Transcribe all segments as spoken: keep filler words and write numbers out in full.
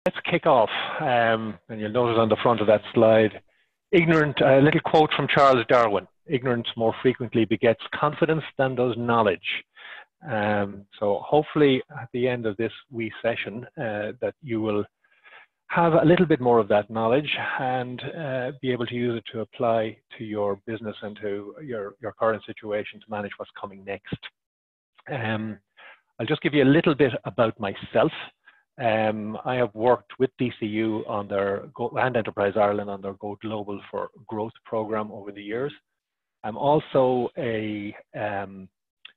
let's kick off. Um, and you'll notice on the front of that slide, ignorant, a little quote from Charles Darwin, ignorance more frequently begets confidence than does knowledge. Um, so hopefully at the end of this wee session uh, that you will have a little bit more of that knowledge and uh, be able to use it to apply to your business and to your, your current situation to manage what's coming next. Um, I'll just give you a little bit about myself. Um, I have worked with D C U on their Go and Enterprise Ireland on their Go Global for Growth program over the years. I'm also a um,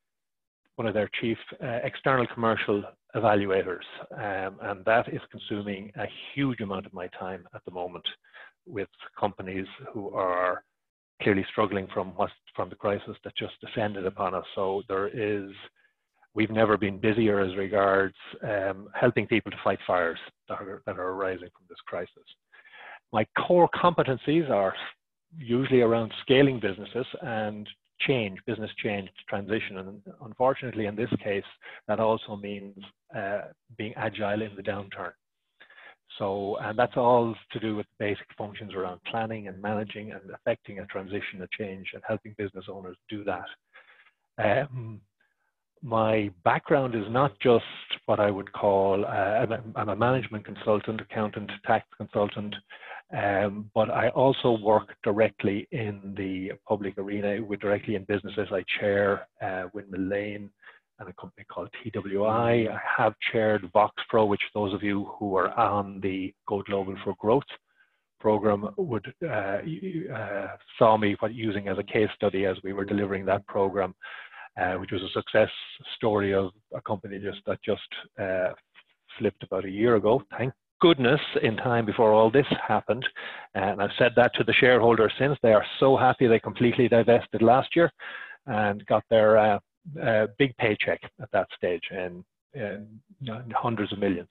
one of their chief uh, external commercial evaluators, um, and that is consuming a huge amount of my time at the moment with companies who are clearly struggling from what's, from the crisis that just descended upon us. So there is, we've never been busier as regards um, helping people to fight fires that are, that are arising from this crisis. My core competencies are usually around scaling businesses and change, business change, transition, and unfortunately in this case that also means uh, being agile in the downturn. So, and that's all to do with basic functions around planning and managing and affecting a transition, a change, and helping business owners do that. Um, my background is not just what I would call, uh, I'm, a, I'm a management consultant, accountant, tax consultant, Um, but I also work directly in the public arena, with directly in businesses. I chair uh, Windmill Lane and a company called T W I. I have chaired VoxPro, which those of you who are on the Go Global for Growth program would uh, uh, saw me using as a case study as we were delivering that program, uh, which was a success story of a company just that just uh, flipped about a year ago. Thank goodness in time before all this happened, and I've said that to the shareholders since. They are so happy they completely divested last year and got their uh, uh, big paycheck at that stage, and, and hundreds of millions.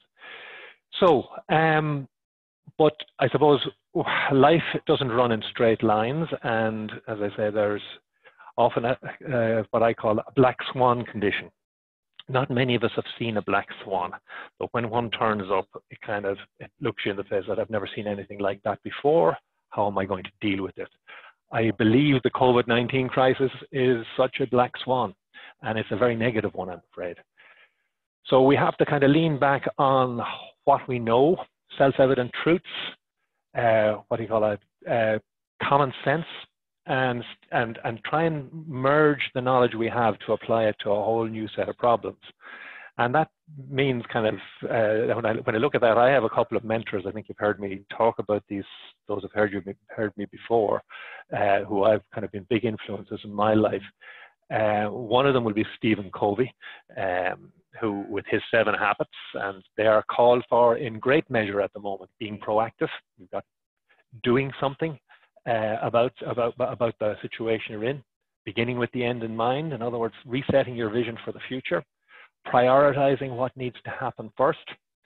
So, um, but I suppose life doesn't run in straight lines, and as I say, there's often a, uh, what I call a black swan condition. Not many of us have seen a black swan, but when one turns up, it kind of it looks you in the face that I've never seen anything like that before. How am I going to deal with it? I believe the COVID nineteen crisis is such a black swan, and it's a very negative one, I'm afraid. So we have to kind of lean back on what we know, self-evident truths, uh, what do you call it, uh, common sense, and, and, and try and merge the knowledge we have to apply it to a whole new set of problems. And that means kind of, uh, when, I, when I look at that, I have a couple of mentors. I think you've heard me talk about these, those have heard, you, heard me before, uh, who I've kind of been big influences in my life. Uh, one of them will be Stephen Covey, um, who with his seven habits, and they are called for in great measure at the moment, being proactive. You've got doing something Uh, about, about, about the situation you're in, beginning with the end in mind. In other words, resetting your vision for the future, prioritizing what needs to happen first,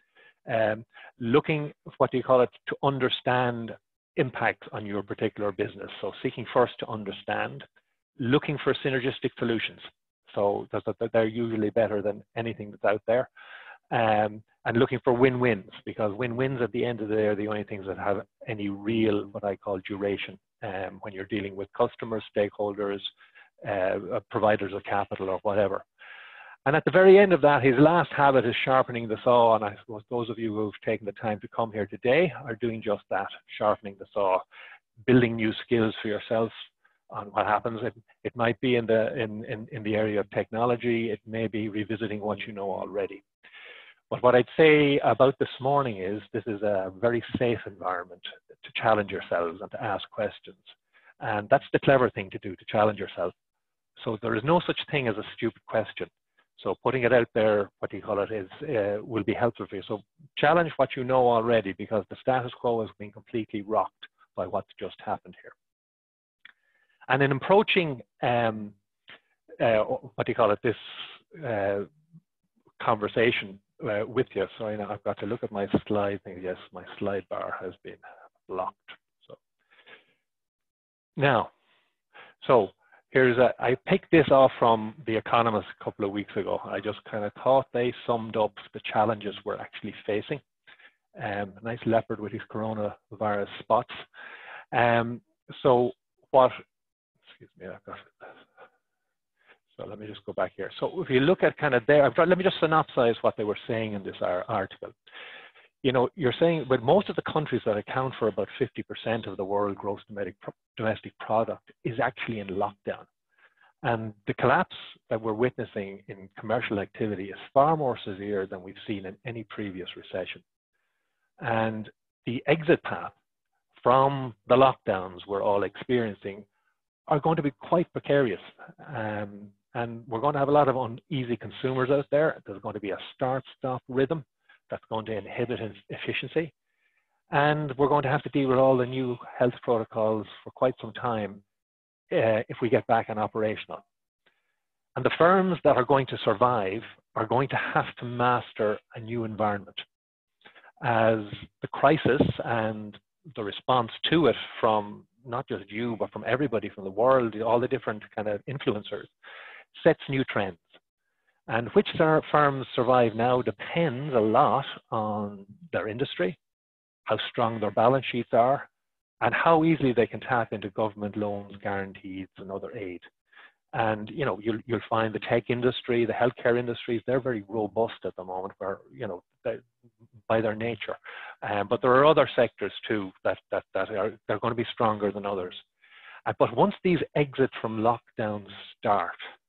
um, looking, what do you call it, to understand impact on your particular business. So seeking first to understand, looking for synergistic solutions. So that they're usually better than anything that's out there. Um, and looking for win-wins, because win-wins at the end of the day are the only things that have any real, what I call duration, um, when you're dealing with customers, stakeholders, uh, providers of capital or whatever. And at the very end of that, his last habit is sharpening the saw. And I suppose those of you who've taken the time to come here today are doing just that, sharpening the saw, building new skills for yourself on what happens. It, it might be in the, in, in, in the area of technology. It may be revisiting what you know already. But what I'd say about this morning is this is a very safe environment to challenge yourselves and to ask questions. And that's the clever thing to do, to challenge yourself. So there is no such thing as a stupid question. So putting it out there, what do you call it, is, uh, will be helpful for you. So challenge what you know already, because the status quo has been completely rocked by what's just happened here. And in approaching, um, uh, what do you call it, this uh, conversation Uh, with you. Sorry, now I've got to look at my slide thing. Yes, my slide bar has been blocked. So now, so here's a, I picked this off from The Economist a couple of weeks ago. I just kind of thought they summed up the challenges we're actually facing. um, a nice leopard with his coronavirus spots. Um, so what, excuse me, I've got, so let me just go back here. So if you look at kind of there, I've got, let me just synopsize what they were saying in this article. You know, you're saying, but most of the countries that account for about fifty percent of the world gross domestic, domestic product is actually in lockdown. And the collapse that we're witnessing in commercial activity is far more severe than we've seen in any previous recession. And the exit path from the lockdowns we're all experiencing are going to be quite precarious. Um, and we're going to have a lot of uneasy consumers out there. There's going to be a start-stop rhythm that's going to inhibit efficiency. And we're going to have to deal with all the new health protocols for quite some time uh, if we get back on operational. And the firms that are going to survive are going to have to master a new environment, as the crisis and the response to it from not just you, but from everybody from the world, all the different kind of influencers, sets new trends. And which firms survive now depends a lot on their industry, how strong their balance sheets are, and how easily they can tap into government loans, guarantees, and other aid. And you know, you'll you'll find the tech industry, the healthcare industries, they're very robust at the moment, where you know, by their nature. Um, but there are other sectors too that that that are they're going to be stronger than others. Uh, but once these exits from lockdowns start,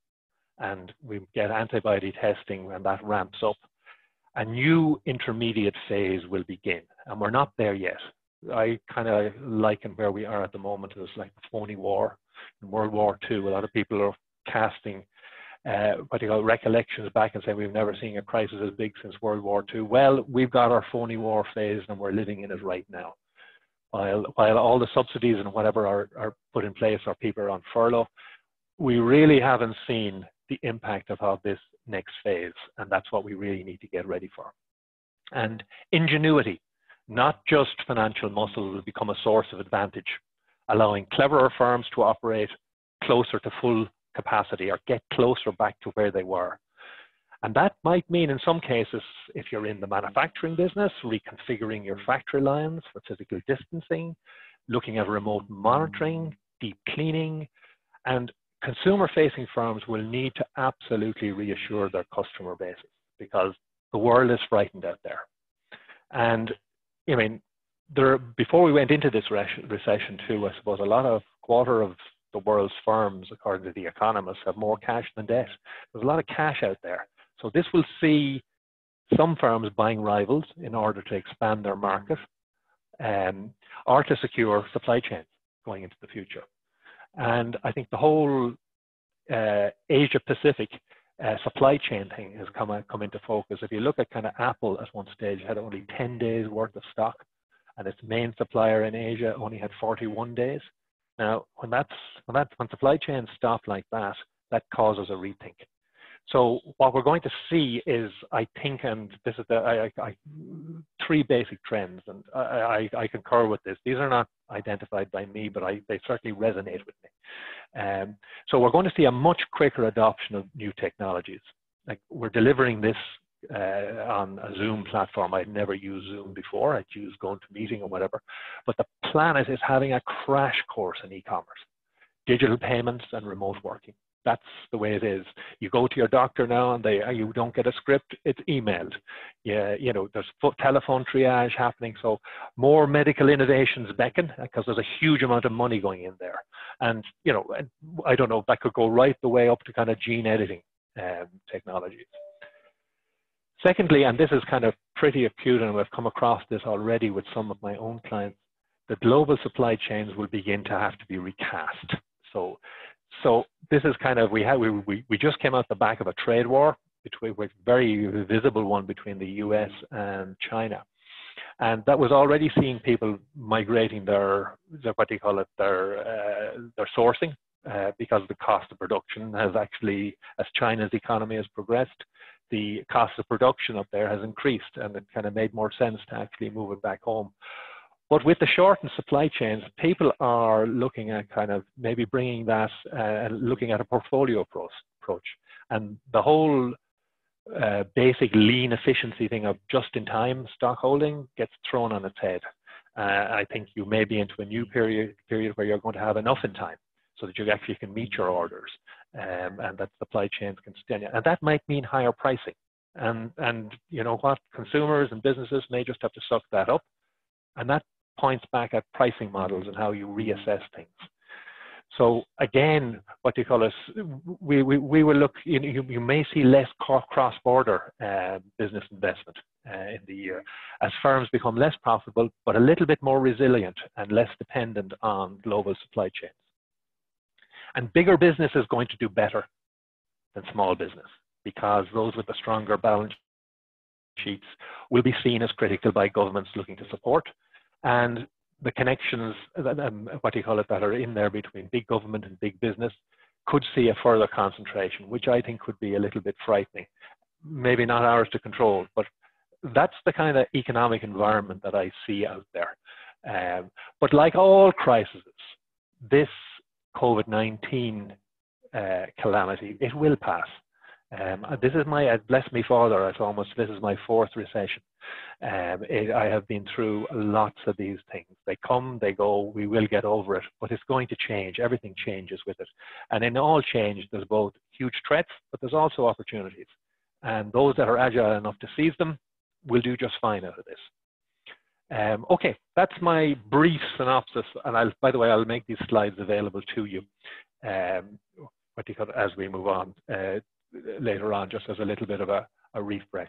and we get antibody testing and that ramps up, a new intermediate phase will begin. And we're not there yet. I kind of liken where we are at the moment as like the phony war. In World War Two, a lot of people are casting uh, what you call recollections back and saying we've never seen a crisis as big since World War Two. Well, we've got our phony war phase and we're living in it right now. While, while all the subsidies and whatever are, are put in place or people are on furlough, we really haven't seen the impact of how this next phase, and that's what we really need to get ready for. And ingenuity, not just financial muscle, will become a source of advantage, allowing cleverer firms to operate closer to full capacity or get closer back to where they were. And that might mean in some cases, if you're in the manufacturing business, reconfiguring your factory lines for physical distancing, looking at remote monitoring, deep cleaning, and consumer-facing firms will need to absolutely reassure their customer bases because the world is frightened out there. And I mean, there, before we went into this recession too, I suppose a lot of quarter of the world's firms, according to the economists, have more cash than debt. There's a lot of cash out there. So this will see some firms buying rivals in order to expand their market um, or to secure supply chains going into the future. And I think the whole uh, Asia-Pacific uh, supply chain thing has come, come into focus. If you look at kind of Apple at one stage, had only ten days worth of stock, and its main supplier in Asia only had forty-one days. Now, when, that's, when, that, when supply chains stop like that, that causes a rethink. So what we're going to see is, I think, and this is the I, I, three basic trends, and I, I, I concur with this. These are not identified by me, but I, they certainly resonate with me. Um, so we're going to see a much quicker adoption of new technologies. Like we're delivering this uh, on a Zoom platform. I'd never used Zoom before. I'd used going to meeting or whatever. But the planet is having a crash course in e-commerce, digital payments and remote working. That's the way it is. You go to your doctor now and they, you don't get a script, it's emailed. Yeah, you know, there's telephone triage happening. So more medical innovations beckon because there's a huge amount of money going in there. And, you know, I don't know, that could go right the way up to kind of gene editing um, technologies. Secondly, and this is kind of pretty acute, and I've come across this already with some of my own clients, the global supply chains will begin to have to be recast. So, so this is kind of, we, had, we, we, we just came out the back of a trade war, between, with very visible one between the U S and China. And that was already seeing people migrating their, their what do you call it, their, uh, their sourcing, uh, because the cost of production has actually, as China's economy has progressed, the cost of production up there has increased, and it kind of made more sense to actually move it back home. But with the shortened supply chains, people are looking at kind of maybe bringing that and uh, looking at a portfolio approach. And the whole uh, basic lean efficiency thing of just-in-time stock holding gets thrown on its head. Uh, I think you may be into a new period period where you're going to have enough in time so that you actually can meet your orders, um, and that supply chains can stand. And that might mean higher pricing. And, and you know what, consumers and businesses may just have to suck that up. And that points back at pricing models and how you reassess things. So again, what do you call it? We, we, we will look, you, you, you may see less cross-border uh, business investment uh, in the year as firms become less profitable, but a little bit more resilient and less dependent on global supply chains. And bigger business is going to do better than small business, because those with the stronger balance sheets will be seen as critical by governments looking to support. And the connections, um, what do you call it, that are in there between big government and big business could see a further concentration, which I think could be a little bit frightening. Maybe not ours to control, but that's the kind of economic environment that I see out there. Um, but like all crises, this COVID nineteen uh, calamity, it will pass. Um, this is my, uh, bless me father, it's almost, this is my fourth recession. Um, it, I have been through lots of these things. They come, they go, we will get over it, but it's going to change. Everything changes with it. And in all change, there's both huge threats, but there's also opportunities. And those that are agile enough to seize them will do just fine out of this. Um, okay, that's my brief synopsis. And I'll, by the way, I'll make these slides available to you um, what do you call it, as we move on. Uh, later on, just as a little bit of a, a refresh.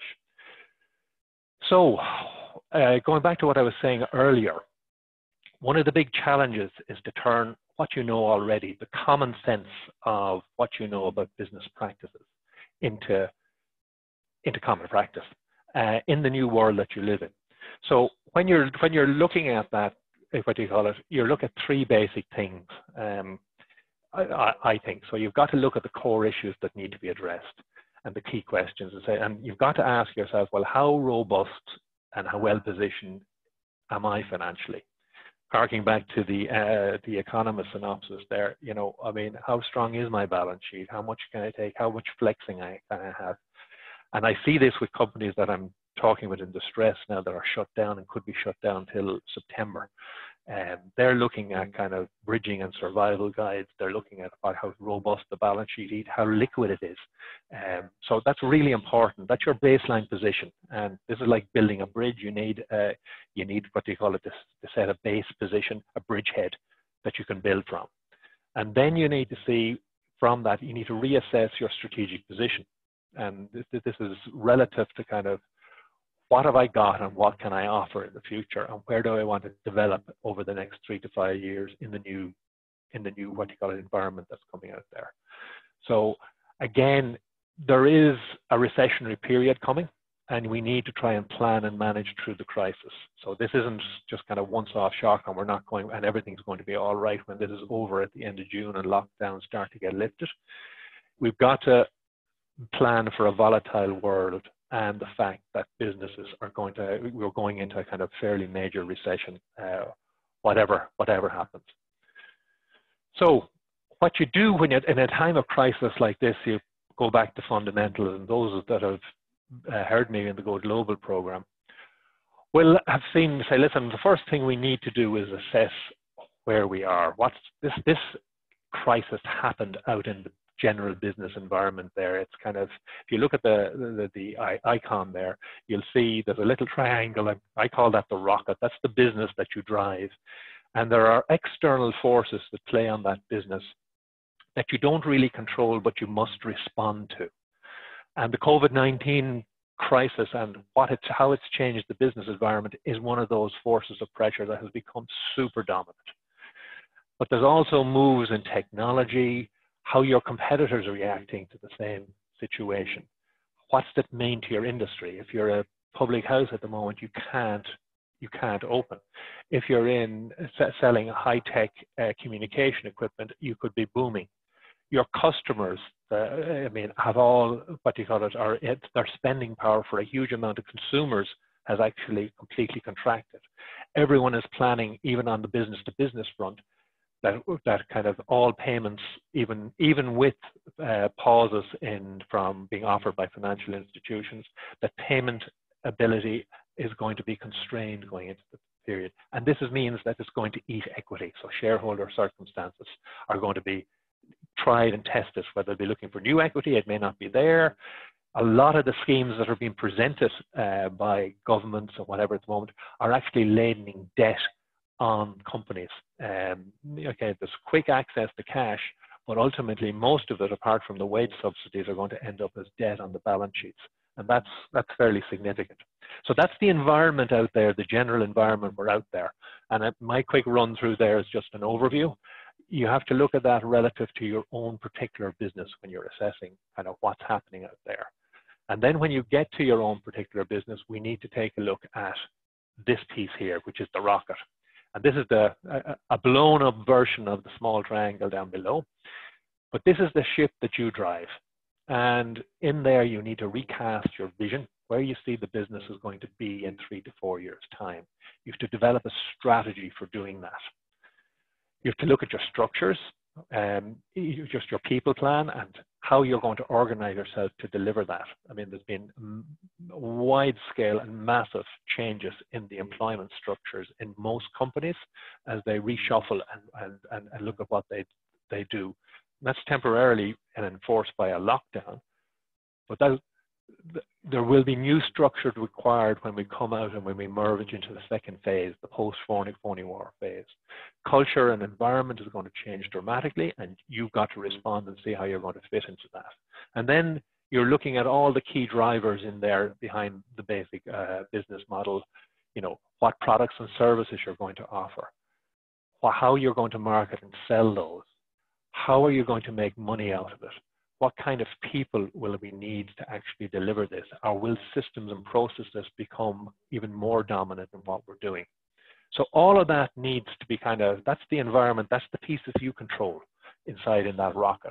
So uh, going back to what I was saying earlier, one of the big challenges is to turn what you know already, the common sense of what you know about business practices, into, into common practice uh, in the new world that you live in. So when you're, when you're looking at that, what do you call it, you look at three basic things. Um, I, I think. So you've got to look at the core issues that need to be addressed and the key questions, and say, and you've got to ask yourself, well, how robust and how well positioned am I financially? Harking back to the uh, the economist synopsis there, you know, I mean, how strong is my balance sheet? How much can I take? How much flexing I can I have? And I see this with companies that I'm talking with in distress now that are shut down and could be shut down till September. Um, they're looking at kind of bridging and survival guides. They're looking at about how robust the balance sheet is, how liquid it is. Um, so that's really important. That's your baseline position. And this is like building a bridge. You need, uh, you need what do you call it, this, this set of base position, a bridgehead that you can build from. And then you need to see from that, you need to reassess your strategic position. And this, this is relative to kind of what have I got and what can I offer in the future, and where do I want to develop over the next three to five years in the new, in the new what you call it, environment that's coming out there. So again, there is a recessionary period coming, and we need to try and plan and manage through the crisis. So this isn't just kind of once-off shock and we're not going, and everything's going to be all right when this is over at the end of June and lockdowns start to get lifted. We've got to plan for a volatile world, and the fact that businesses are going to, we're going into a kind of fairly major recession, uh, whatever, whatever happens. So what you do when you're in a time of crisis like this, you go back to fundamentals, and those that have uh, heard me in the Go Global program will have seen me say, listen, the first thing we need to do is assess where we are. What's this, this crisis happened out in the general business environment there. It's kind of, if you look at the, the, the icon there, you'll see there's a little triangle. I call that the rocket. That's the business that you drive. And there are external forces that play on that business that you don't really control, but you must respond to. And the COVID nineteen crisis and what it's, how it's changed the business environment is one of those forces of pressure that has become super dominant. But there's also moves in technology, how your competitors are reacting to the same situation. What's that mean to your industry? If you're a public house at the moment, you can't, you can't open. If you're in selling high-tech uh, communication equipment, you could be booming. Your customers, uh, I mean, have all, what do you call it, are, it, their spending power for a huge amount of consumers has actually completely contracted. Everyone is planning, even on the business-to-business front, that, that kind of all payments, even, even with uh, pauses in from being offered by financial institutions, that payment ability is going to be constrained going into the period. And this is, means that it's going to eat equity. So shareholder circumstances are going to be tried and tested, whether they'll be looking for new equity, it may not be there. A lot of the schemes that are being presented uh, by governments or whatever at the moment are actually ladening debt on companies. Um, okay, there's quick access to cash, but ultimately most of it, apart from the wage subsidies, are going to end up as debt on the balance sheets. And that's, that's fairly significant. So that's the environment out there, the general environment we're out there. And uh, my quick run through there is just an overview. You have to look at that relative to your own particular business when you're assessing kind of what's happening out there. And then when you get to your own particular business, we need to take a look at this piece here, which is the rocket. And this is the, a, a blown up version of the small triangle down below. But this is the ship that you drive. And in there, you need to recast your vision, where you see the business is going to be in three to four years' time. You have to develop a strategy for doing that. You have to look at your structures, um, just your people plan, and how you're going to organize yourself to deliver that. I mean, there's been wide scale and massive changes in the employment structures in most companies as they reshuffle and, and, and, and look at what they, they do. And that's temporarily enforced by a lockdown, but that, there will be new structures required when we come out and when we merge into the second phase, the post-phony war phase. Culture and environment is going to change dramatically, and you've got to respond and see how you're going to fit into that. And then you're looking at all the key drivers in there behind the basic uh, business model. You know, what products and services you're going to offer, how you're going to market and sell those, how are you going to make money out of it? What kind of people will we need to actually deliver this? Or will systems and processes become even more dominant in what we're doing? So all of that needs to be kind of, that's the environment, that's the pieces you control inside in that rocket.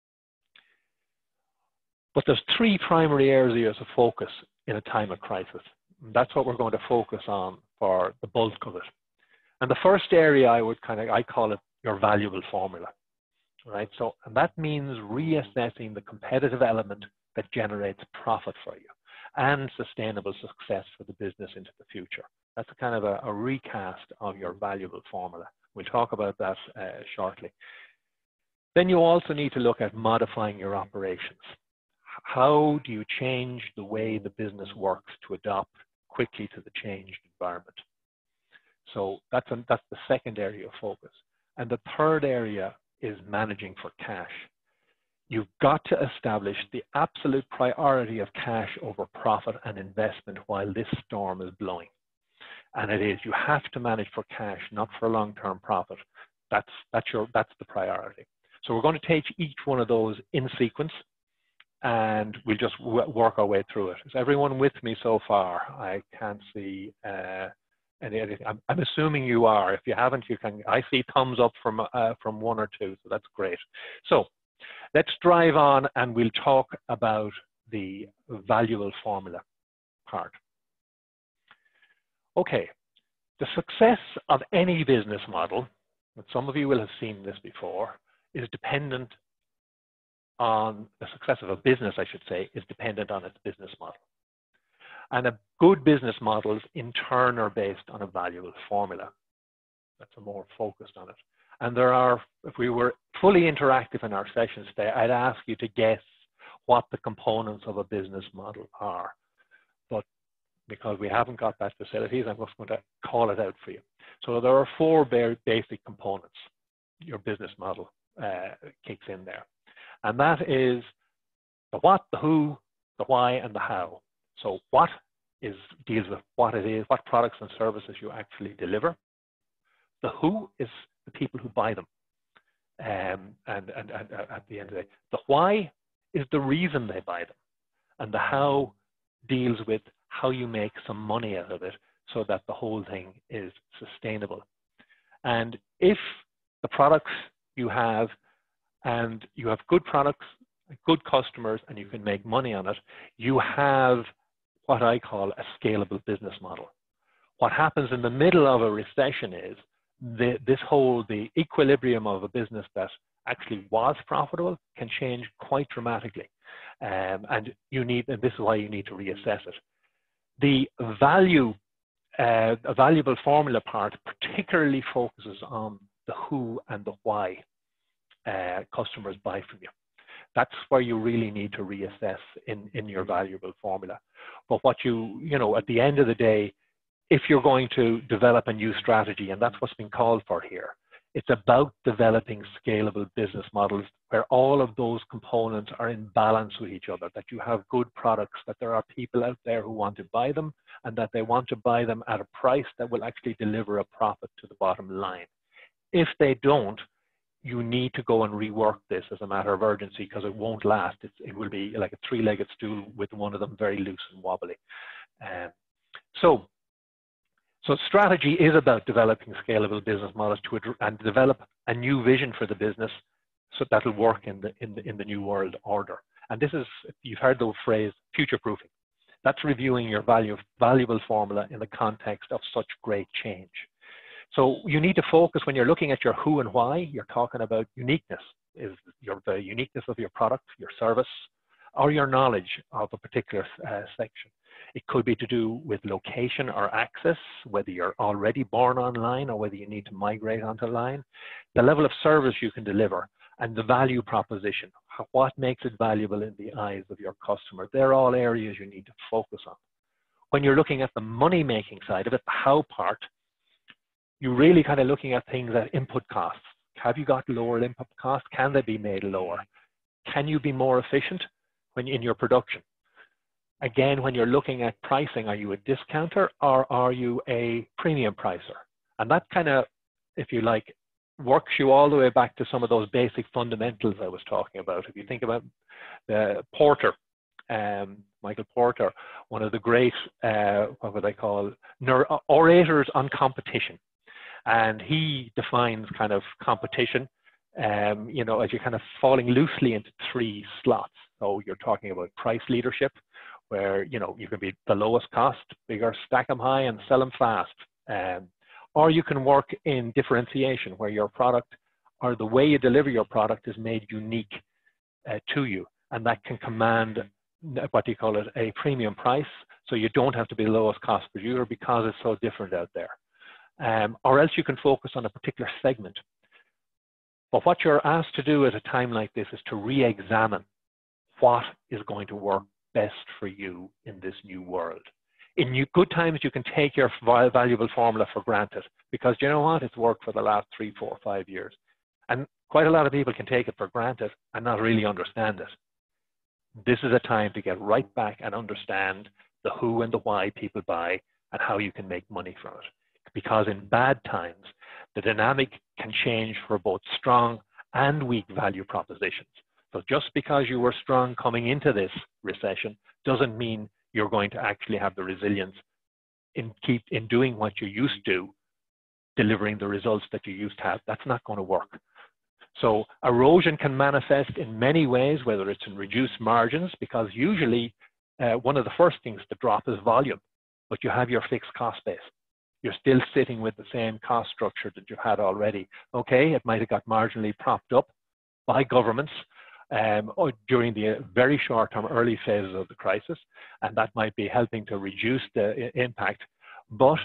But there's three primary areas of focus in a time of crisis. And that's what we're going to focus on for the bulk of it. And the first area I would kind of, I call it your valuable formula. Right, so and that means reassessing the competitive element that generates profit for you and sustainable success for the business into the future. That's a kind of a, a recast of your valuable formula. We'll talk about that uh, shortly. Then you also need to look at modifying your operations. How do you change the way the business works to adapt quickly to the changed environment? So that's, a, that's the second area of focus. And the third area is managing for cash. You've got to establish the absolute priority of cash over profit and investment while this storm is blowing. And it is, you have to manage for cash, not for long-term profit. That's, that's, your, that's the priority. So we're going to take each one of those in sequence, and we'll just work our way through it. Is everyone with me so far? I can't see uh, any anything. I'm, I'm assuming you are. If you haven't, you can. I see thumbs up from uh, from one or two, so that's great. So let's drive on, and we'll talk about the valuable formula part. Okay, the success of any business model, and some of you will have seen this before, is dependent on the success of a business, I should say, is dependent on its business model. And a good business models in turn are based on a valuable formula. That's a more focused on it. And there are, if we were fully interactive in our sessions today, I'd ask you to guess what the components of a business model are. But because we haven't got that facilities, I'm just going to call it out for you. So there are four very basic components your business model uh, kicks in there. And that is the what, the who, the why, and the how. So what is deals with what it is, what products and services you actually deliver. The who is the people who buy them. Um, and, and, and at the end of the day, the why is the reason they buy them. And the how deals with how you make some money out of it so that the whole thing is sustainable. And if the products you have, and you have good products, good customers, and you can make money on it, you have what I call a scalable business model. What happens in the middle of a recession is the, this whole, the equilibrium of a business that actually was profitable can change quite dramatically. Um, and you need, and this is why you need to reassess it. The value, uh, a valuable formula part particularly focuses on the who and the why uh, customers buy from you. That's where you really need to reassess in, in your valuable formula. But what you, you know, at the end of the day, if you're going to develop a new strategy, and that's what's been called for here, it's about developing scalable business models where all of those components are in balance with each other, that you have good products, that there are people out there who want to buy them, and that they want to buy them at a price that will actually deliver a profit to the bottom line. If they don't, you need to go and rework this as a matter of urgency, because it won't last. It's, it will be like a three-legged stool with one of them very loose and wobbly. Um, so, so strategy is about developing scalable business models to and develop a new vision for the business, so that'll work in the in the in the new world order. And this is, you've heard the phrase future-proofing. That's reviewing your value valuable formula in the context of such great change. So you need to focus when you're looking at your who and why. You're talking about uniqueness. Is your, the uniqueness of your product, your service, or your knowledge of a particular uh, section. It could be to do with location or access, whether you're already born online or whether you need to migrate onto line, the level of service you can deliver, and the value proposition. What makes it valuable in the eyes of your customer? They're all areas you need to focus on. When you're looking at the money-making side of it, the how part, you're really kind of looking at things at input costs. Have you got lower input costs? Can they be made lower? Can you be more efficient when in your production? Again, when you're looking at pricing, are you a discounter or are you a premium pricer? And that kind of, if you like, works you all the way back to some of those basic fundamentals I was talking about. If you think about the Porter, um, Michael Porter, one of the great, uh, what would I call, orators on competition. And he defines kind of competition, um, you know, as you're kind of falling loosely into three slots. So you're talking about price leadership, where, you know, you can be the lowest cost, bigger, stack them high and sell them fast. Um, or you can work in differentiation, where your product or the way you deliver your product is made unique uh, to you. And that can command, what do you call it, a premium price. So you don't have to be the lowest cost producer because it's so different out there. Um, or else you can focus on a particular segment. But what you're asked to do at a time like this is to re-examine what is going to work best for you in this new world. In new, good times, you can take your valuable formula for granted, because you know what? It's worked for the last three, four, five years. And quite a lot of people can take it for granted and not really understand it. This is a time to get right back and understand the who and the why people buy and how you can make money from it. Because in bad times, the dynamic can change for both strong and weak value propositions. So just because you were strong coming into this recession doesn't mean you're going to actually have the resilience in keep in doing what you used to, delivering the results that you used to have. That's not going to work. So erosion can manifest in many ways, whether it's in reduced margins, because usually uh, one of the first things to drop is volume, but you have your fixed cost base. You're still sitting with the same cost structure that you had already. Okay, it might have got marginally propped up by governments um, or during the very short-term early phases of the crisis, and that might be helping to reduce the impact. But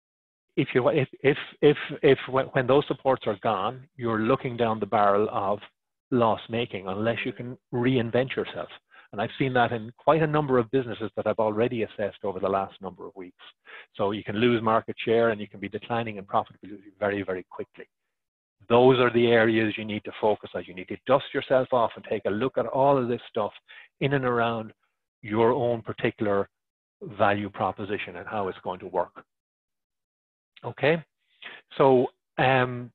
if you, if, if, if, if when those supports are gone, you're looking down the barrel of loss-making unless you can reinvent yourself. And I've seen that in quite a number of businesses that I've already assessed over the last number of weeks. So you can lose market share and you can be declining in profitability very, very quickly. Those are the areas you need to focus on. You need to dust yourself off and take a look at all of this stuff in and around your own particular value proposition and how it's going to work. Okay, so um,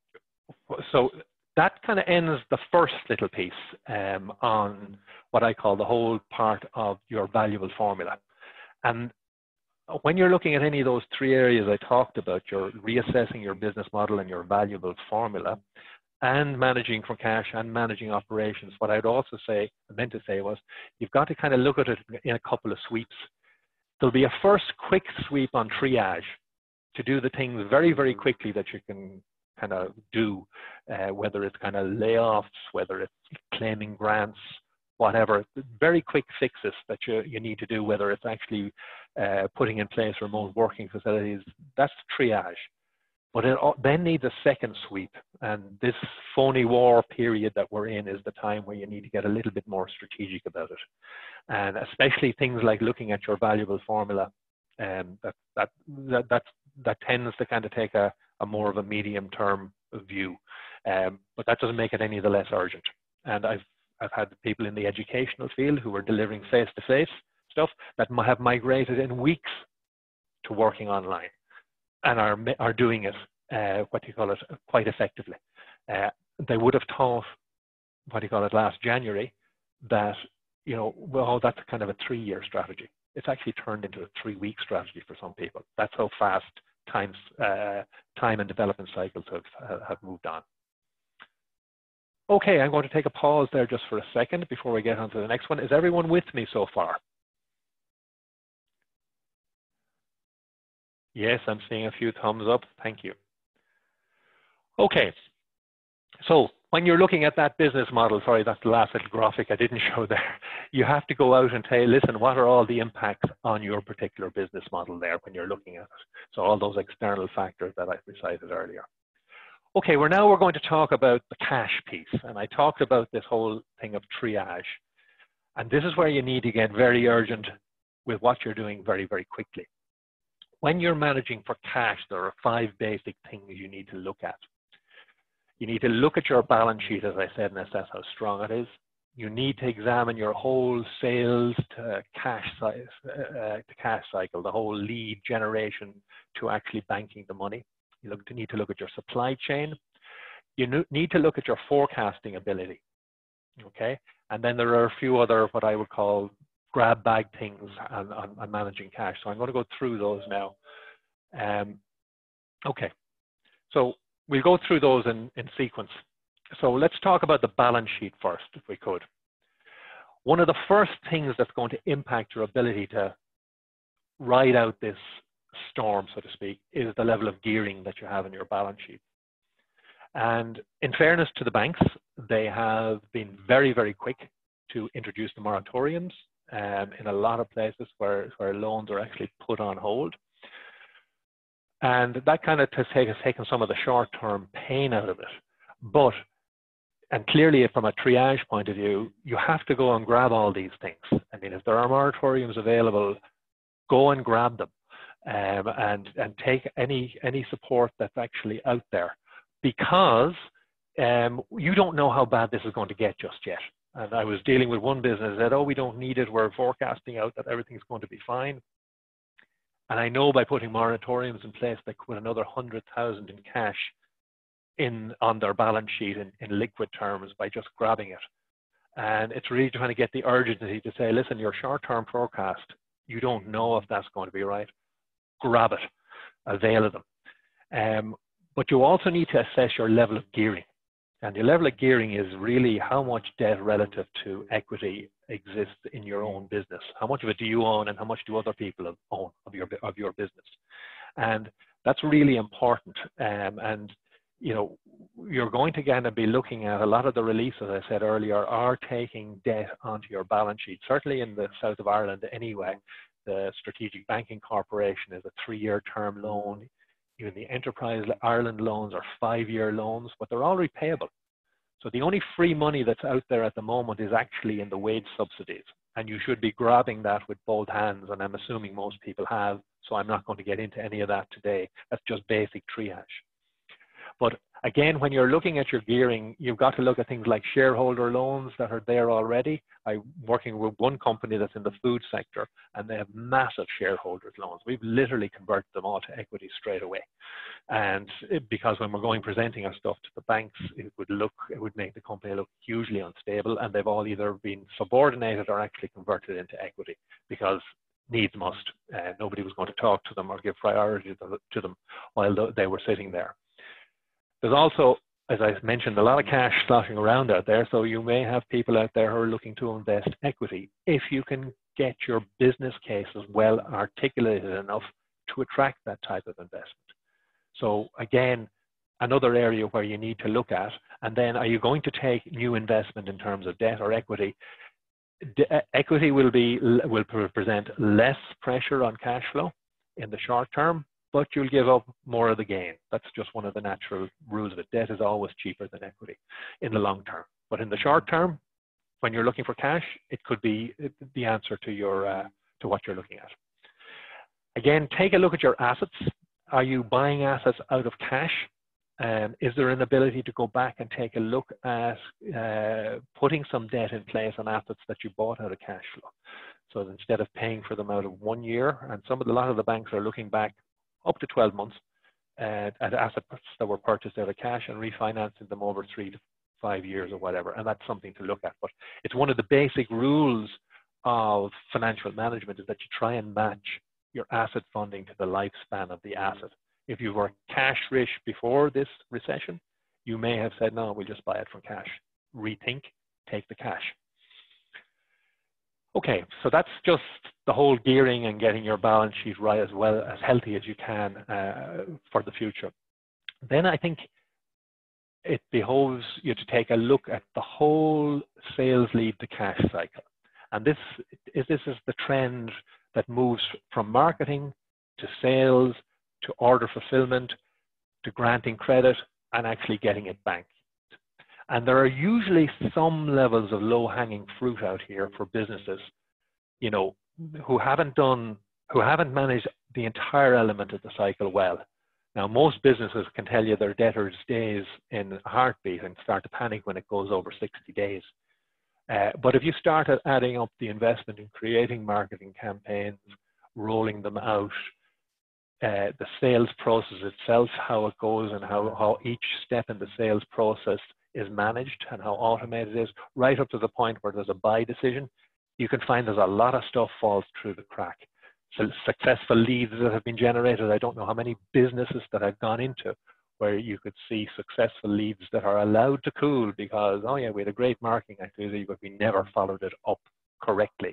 so that kind of ends the first little piece um, on what I call the whole part of your valuable formula. And when you're looking at any of those three areas I talked about, you're reassessing your business model and your valuable formula, and managing for cash and managing operations. What I'd also say, I meant to say was, you've got to kind of look at it in a couple of sweeps. There'll be a first quick sweep on triage. to do the things very, very quickly that you can kind of do, uh, whether it's kind of layoffs, whether it's claiming grants, whatever, very quick fixes that you, you need to do, whether it's actually uh, putting in place remote working facilities, that's triage. But it then needs a second sweep. And this phony war period that we're in is the time where you need to get a little bit more strategic about it. And especially things like looking at your valuable formula, um, that, that, that, that, that tends to kind of take a, a more of a medium term view. Um, but that doesn't make it any the less urgent. And I've, I've had people in the educational field who are delivering face-to-face stuff that have migrated in weeks to working online and are, are doing it, uh, what do you call it, quite effectively. Uh, they would have thought, what do you call it, last January, that, you know, well, that's kind of a three-year strategy. It's actually turned into a three-week strategy for some people. That's how fast times, uh, time and development cycles have, have moved on. Okay, I'm going to take a pause there just for a second before we get on to the next one. Is everyone with me so far? Yes, I'm seeing a few thumbs up. Thank you. Okay, so when you're looking at that business model, sorry, that's the last little graphic I didn't show there. You have to go out and say, listen, what are all the impacts on your particular business model there when you're looking at it? So all those external factors that I recited earlier. Okay, well now we're going to talk about the cash piece. And I talked about this whole thing of triage. And this is where you need to get very urgent with what you're doing very, very quickly. When you're managing for cash, there are five basic things you need to look at. You need to look at your balance sheet, as I said, and assess how strong it is. You need to examine your whole sales to cash, size, uh, to cash cycle, the whole lead generation to actually banking the money. You look to, need to look at your supply chain. You need to look at your forecasting ability, okay? And then there are a few other, what I would call, grab bag things on, on, on managing cash. So I'm going to go through those now. Um, okay, so we'll go through those in, in sequence. So let's talk about the balance sheet first, if we could. One of the first things that's going to impact your ability to ride out this storm, so to speak, is the level of gearing that you have in your balance sheet. And in fairness to the banks, they have been very, very quick to introduce the moratoriums um, in a lot of places where, where loans are actually put on hold. And that kind of has taken some of the short-term pain out of it. But, and clearly from a triage point of view, you have to go and grab all these things. I mean, if there are moratoriums available, go and grab them. Um, and, and take any, any support that's actually out there, because um, you don't know how bad this is going to get just yet. And I was dealing with one business that, oh, we don't need it, we're forecasting out that everything's going to be fine. And I know by putting moratoriums in place, they could put another one hundred thousand in cash in, on their balance sheet in, in liquid terms by just grabbing it. And it's really trying to get the urgency to say, listen, your short-term forecast, you don't know if that's going to be right. Grab it, avail of them. Um, but you also need to assess your level of gearing. And your level of gearing is really how much debt relative to equity exists in your own business. How much of it do you own and how much do other people own of your, of your business? And that's really important. Um, and, you know, you're going to kind of be looking at a lot of the releases, as I said earlier, are taking debt onto your balance sheet, certainly in the south of Ireland anyway. The Strategic Banking Corporation is a three-year term loan. Even the Enterprise Ireland loans are five-year loans, but they're all repayable. So the only free money that's out there at the moment is actually in the wage subsidies. And you should be grabbing that with both hands, and I'm assuming most people have, so I'm not going to get into any of that today. That's just basic triage. But again, when you're looking at your gearing, you've got to look at things like shareholder loans that are there already. I'm working with one company that's in the food sector, and they have massive shareholders loans. We've literally converted them all to equity straight away. And it, because when we're going presenting our stuff to the banks, it would look, it would make the company look hugely unstable, and they've all either been subordinated or actually converted into equity because needs must. Uh, nobody was going to talk to them or give priority to, to them while they were sitting there. There's also, as I mentioned, a lot of cash sloshing around out there, so you may have people out there who are looking to invest equity. If you can get your business cases well articulated enough to attract that type of investment. So again, another area where you need to look at, and then are you going to take new investment in terms of debt or equity? De equity will be will present less pressure on cash flow in the short term, but you'll give up more of the gain. That's just one of the natural rules of it. Debt is always cheaper than equity in the long term. But in the short term, when you're looking for cash, it could be the answer to your uh, to what you're looking at. Again, take a look at your assets. Are you buying assets out of cash? Um, is there an ability to go back and take a look at uh, putting some debt in place on assets that you bought out of cash flow? So that instead of paying for them out of one year, and some of the, a lot of the banks are looking back up to twelve months uh, at assets that were purchased out of cash and refinancing them over three to five years or whatever, and that's something to look at. But it's one of the basic rules of financial management is that you try and match your asset funding to the lifespan of the asset. If you were cash rich before this recession, you may have said, no, we'll just buy it from cash. Rethink, take the cash. Okay, so that's just the whole gearing and getting your balance sheet right as well, as healthy as you can uh, for the future. Then I think it behoves you to take a look at the whole sales lead to cash cycle. And this is, this is the trend that moves from marketing to sales, to order fulfillment, to granting credit, and actually getting it banked. And there are usually some levels of low-hanging fruit out here for businesses, you know, who haven't done, who haven't managed the entire element of the cycle well. Now, most businesses can tell you their debtors days in a heartbeat and start to panic when it goes over sixty days. Uh, but if you started adding up the investment in creating marketing campaigns, rolling them out, uh, the sales process itself, how it goes and how, how each step in the sales process is managed and how automated it is, right up to the point where there's a buy decision, you can find there's a lot of stuff falls through the crack. So successful leads that have been generated, I don't know how many businesses that I've gone into where you could see successful leads that are allowed to cool because, oh yeah, we had a great marketing activity, but we never followed it up correctly.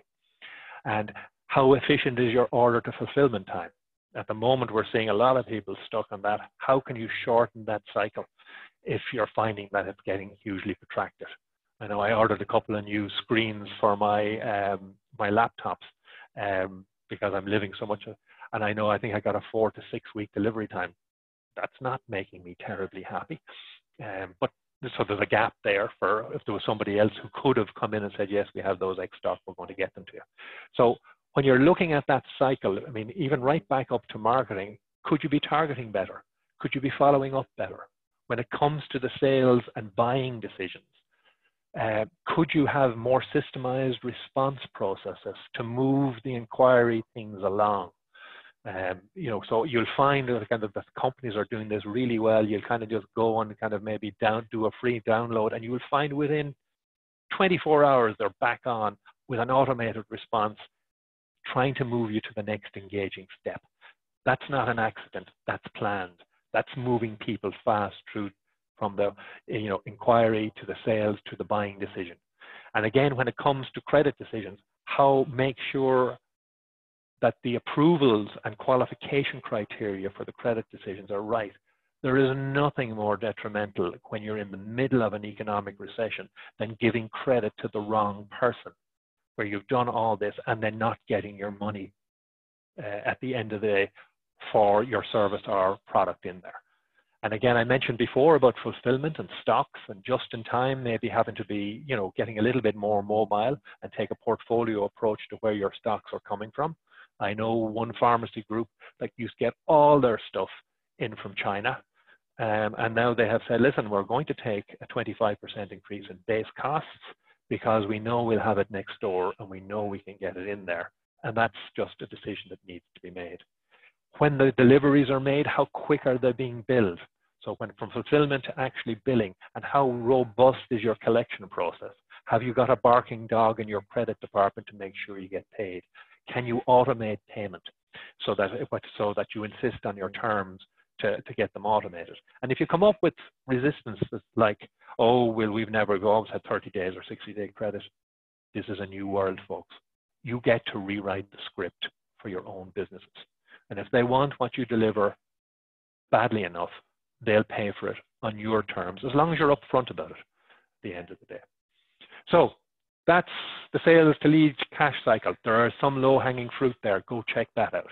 And how efficient is your order to fulfillment time? At the moment, we're seeing a lot of people stuck on that. How can you shorten that cycle if you're finding that it's getting hugely protracted? I know I ordered a couple of new screens for my, um, my laptops um, because I'm living so much, and I know I think I got a four to six week delivery time. That's not making me terribly happy. Um, but so there's a gap there for if there was somebody else who could have come in and said, yes, we have those X stock, we're going to get them to you. So when you're looking at that cycle, I mean, even right back up to marketing, could you be targeting better? Could you be following up better? When it comes to the sales and buying decisions, uh, could you have more systemized response processes to move the inquiry things along? Um, you know, so you'll find that kind of the companies are doing this really well. You'll kind of just go and kind of maybe down, do a free download, and you will find within twenty-four hours they're back on with an automated response, trying to move you to the next engaging step. That's not an accident. That's planned. That's moving people fast through from the you know inquiry to the sales to the buying decision. And again, when it comes to credit decisions, how make sure that the approvals and qualification criteria for the credit decisions are right. There is nothing more detrimental when you're in the middle of an economic recession than giving credit to the wrong person, where you've done all this and then not getting your money uh, at the end of the day for your service or product in there. And again, I mentioned before about fulfillment and stocks and just in time, maybe having to be, you know, getting a little bit more mobile and take a portfolio approach to where your stocks are coming from. I know one pharmacy group that used to get all their stuff in from China. Um, and now they have said, listen, we're going to take a twenty-five percent increase in base costs because we know we'll have it next door and we know we can get it in there. And that's just a decision that needs to be made. When the deliveries are made, how quick are they being billed? So when from fulfillment to actually billing, and how robust is your collection process? Have you got a barking dog in your credit department to make sure you get paid? Can you automate payment so that, so that you insist on your terms to, to get them automated? And if you come up with resistance like, oh, well, we've never, we've always had thirty days or sixty day credit, this is a new world, folks. You get to rewrite the script for your own businesses. And if they want what you deliver badly enough, they'll pay for it on your terms, as long as you're upfront about it at the end of the day. So that's the sales to lead cash cycle. There are some low-hanging fruit there. Go check that out.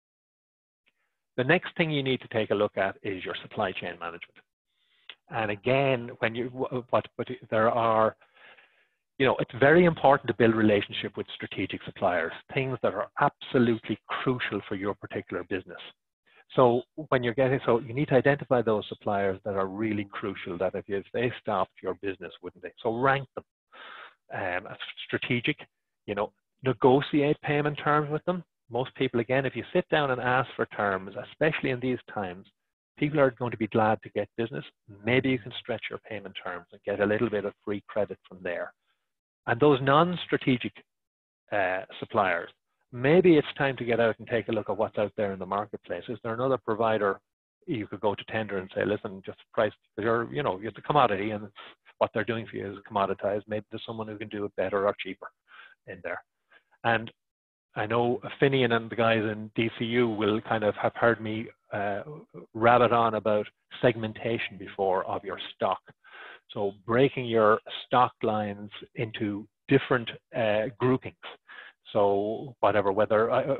The next thing you need to take a look at is your supply chain management. And again, when you, what, what there are, you know, it's very important to build relationship with strategic suppliers, things that are absolutely crucial for your particular business. So when you're getting, so you need to identify those suppliers that are really crucial, that if, you, if they stopped, your business wouldn't they? So rank them. Um, strategic, you know, negotiate payment terms with them. Most people, again, if you sit down and ask for terms, especially in these times, people are going to be glad to get business. Maybe you can stretch your payment terms and get a little bit of free credit from there. And those non-strategic uh, suppliers, maybe it's time to get out and take a look at what's out there in the marketplace. Is there another provider you could go to tender and say, listen, just price, because you're, you know, it's a commodity and it's, what they're doing for you is commoditized. Maybe there's someone who can do it better or cheaper in there. And I know Finian and the guys in D C U will kind of have heard me uh, rabbit on about segmentation before of your stock. So breaking your stock lines into different uh, groupings. So whatever, whether uh,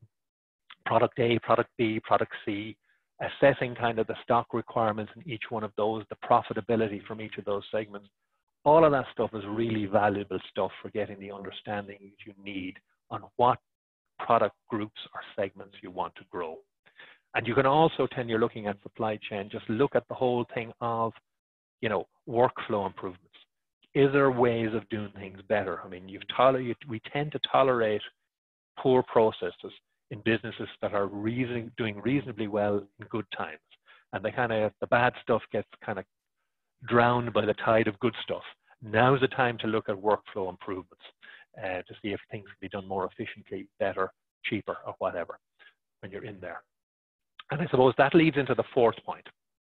product A, product B, product C, assessing kind of the stock requirements in each one of those, the profitability from each of those segments. All of that stuff is really valuable stuff for getting the understanding that you need on what product groups or segments you want to grow. And you can also, when you're looking at supply chain, just look at the whole thing of, you know, workflow improvements. Is there ways of doing things better? I mean, you've toler- we tend to tolerate poor processes in businesses that are reason, doing reasonably well in good times. And they kind of, the bad stuff gets kind of drowned by the tide of good stuff. Now's the time to look at workflow improvements uh, to see if things can be done more efficiently, better, cheaper, or whatever when you're in there. And I suppose that leads into the fourth point,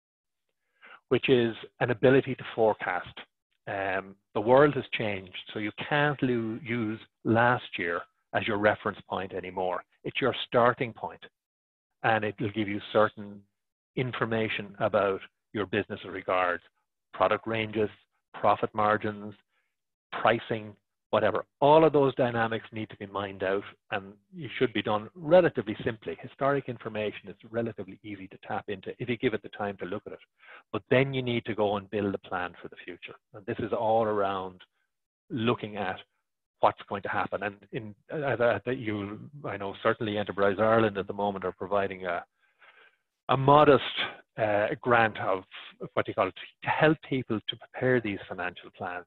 which is an ability to forecast. Um, the world has changed, so you can't lo- use last year as your reference point anymore. It's your starting point, and it will give you certain information about your business in regards product ranges, profit margins, pricing, whatever. All of those dynamics need to be mined out, and it should be done relatively simply. Historic information is relatively easy to tap into if you give it the time to look at it. But then you need to go and build a plan for the future. And this is all around looking at what's going to happen. And in uh, that you, I know certainly Enterprise Ireland at the moment are providing a, a modest uh, grant of what do you call it, to help people to prepare these financial plans.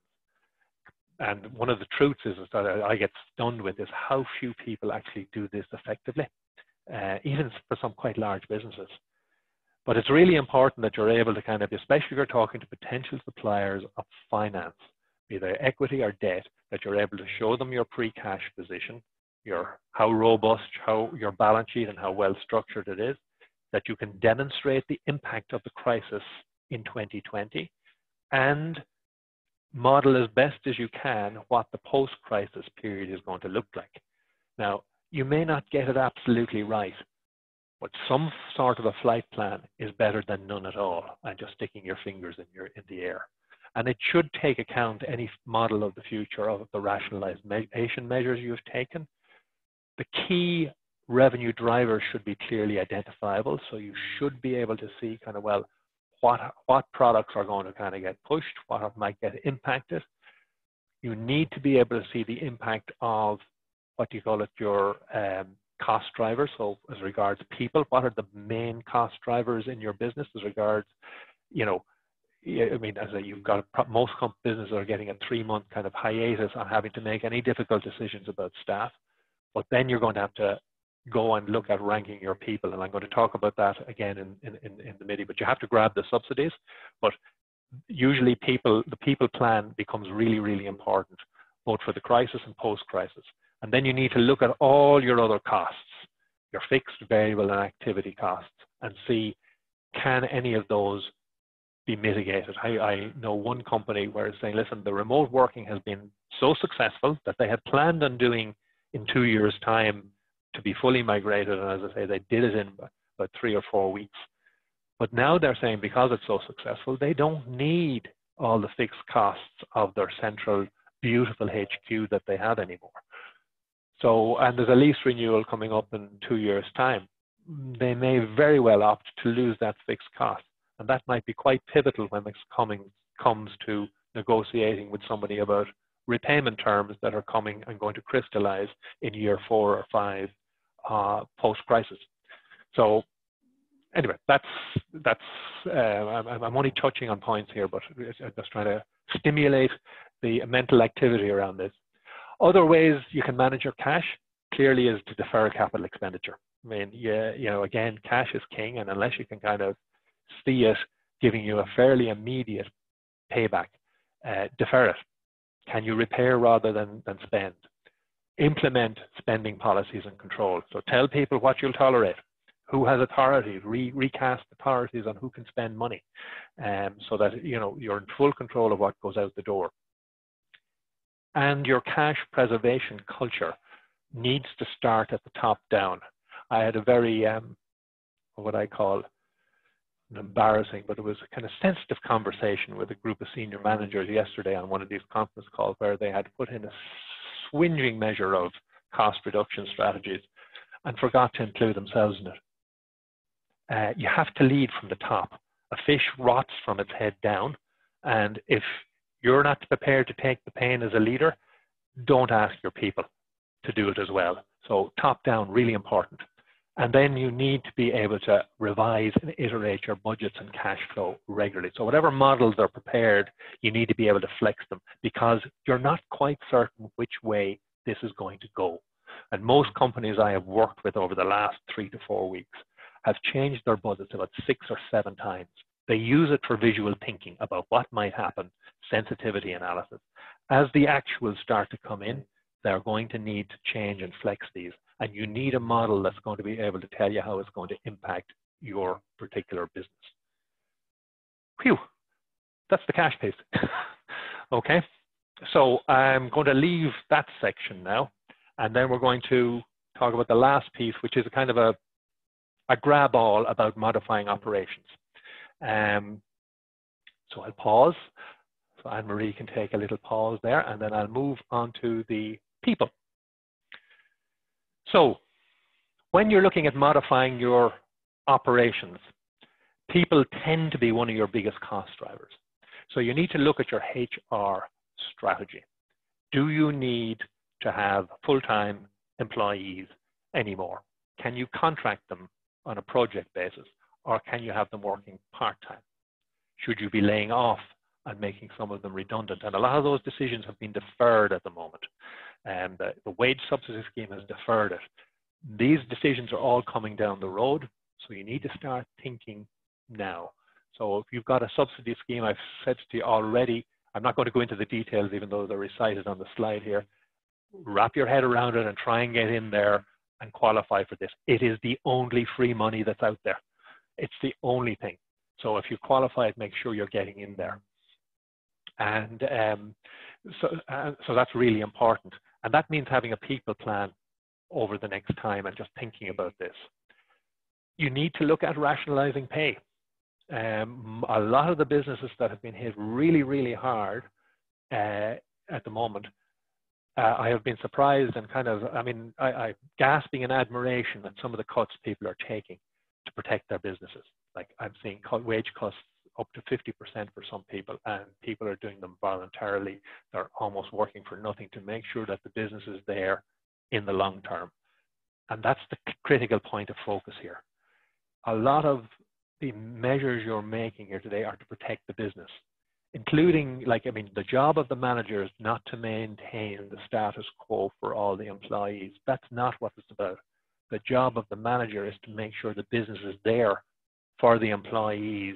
And one of the truths is, is that I get stunned with is how few people actually do this effectively, uh, even for some quite large businesses. But it's really important that you're able to kind of, especially if you're talking to potential suppliers of finance, be they equity or debt, that you're able to show them your pre-cash position, your how robust how your balance sheet and how well structured it is, that you can demonstrate the impact of the crisis in twenty twenty, and model as best as you can what the post-crisis period is going to look like. Now, you may not get it absolutely right, but some sort of a flight plan is better than none at all, and just sticking your fingers in, your, in the air. And it should take account any model of the future of the rationalization measures you've taken. The key revenue drivers should be clearly identifiable, so you should be able to see kind of, well, what, what products are going to kind of get pushed, what might get impacted. You need to be able to see the impact of, what do you call it, your um, cost drivers. So as regards people, what are the main cost drivers in your business as regards, you know, I mean, as a, you've got a, most businesses are getting a three-month kind of hiatus on having to make any difficult decisions about staff. But then you're going to have to go and look at ranking your people, and I'm going to talk about that again in, in, in the MIDI. But you have to grab the subsidies. But usually, people, the people plan becomes really, really important, both for the crisis and post-crisis. And then you need to look at all your other costs, your fixed, variable, and activity costs, and see, can any of those be mitigated? I, I know one company where it's saying, listen, the remote working has been so successful that they had planned on doing in two years' time to be fully migrated. And as I say, they did it in about three or four weeks. But now they're saying because it's so successful, they don't need all the fixed costs of their central, beautiful H Q that they had anymore. So, and there's a lease renewal coming up in two years' time. They may very well opt to lose that fixed cost. And that might be quite pivotal when it's coming, comes to negotiating with somebody about repayment terms that are coming and going to crystallize in year four or five uh, post-crisis. So anyway, that's, that's uh, I'm, I'm only touching on points here, but I'm just trying to stimulate the mental activity around this. Other ways you can manage your cash clearly is to defer capital expenditure. I mean, yeah, you know, again, cash is king, and unless you can kind of see it giving you a fairly immediate payback, uh, defer it. Can you repair rather than, than spend? Implement spending policies and controls. So tell people what you'll tolerate, who has authority, re recast authorities on who can spend money, um, so that you know you're in full control of what goes out the door. And your cash preservation culture needs to start at the top down. I had a very, um, what I call embarrassing, but it was a kind of sensitive conversation with a group of senior managers yesterday on one of these conference calls where they had put in a swinging measure of cost reduction strategies and forgot to include themselves in it. Uh, you have to lead from the top. A fish rots from its head down, and if you're not prepared to take the pain as a leader, don't ask your people to do it as well. So top down, really important. And then you need to be able to revise and iterate your budgets and cash flow regularly. So whatever models are prepared, you need to be able to flex them because you're not quite certain which way this is going to go. And most companies I have worked with over the last three to four weeks have changed their budgets about six or seven times. They use it for visual thinking about what might happen, sensitivity analysis. As the actuals start to come in, they're going to need to change and flex these. And you need a model that's going to be able to tell you how it's going to impact your particular business. Phew, that's the cash piece. Okay, so I'm going to leave that section now, and then we're going to talk about the last piece, which is a kind of a, a grab all about modifying operations. Um, so I'll pause. So Anne-Marie can take a little pause there, and then I'll move on to the people. So when you're looking at modifying your operations, people tend to be one of your biggest cost drivers. So you need to look at your H R strategy. Do you need to have full-time employees anymore? Can you contract them on a project basis, or can you have them working part-time? Should you be laying off and making some of them redundant? And a lot of those decisions have been deferred at the moment. And the, the wage subsidy scheme has deferred it. These decisions are all coming down the road, so you need to start thinking now. So if you've got a subsidy scheme, I've said to you already, I'm not going to go into the details even though they're recited on the slide here. Wrap your head around it and try and get in there and qualify for this. It is the only free money that's out there. It's the only thing. So if you qualify it, make sure you're getting in there. And um, so, uh, so that's really important. And that means having a people plan over the next time and just thinking about this. You need to look at rationalizing pay. Um, a lot of the businesses that have been hit really, really hard uh, at the moment, uh, I have been surprised and kind of, I mean, I, I gasping in admiration at some of the cuts people are taking to protect their businesses. Like I'm seeing cut, wage cuts up to fifty percent for some people, and people are doing them voluntarily. They're almost working for nothing to make sure that the business is there in the long term. And that's the critical point of focus here. A lot of the measures you're making here today are to protect the business, including, like, I mean, the job of the manager is not to maintain the status quo for all the employees. That's not what it's about. The job of the manager is to make sure the business is there for the employees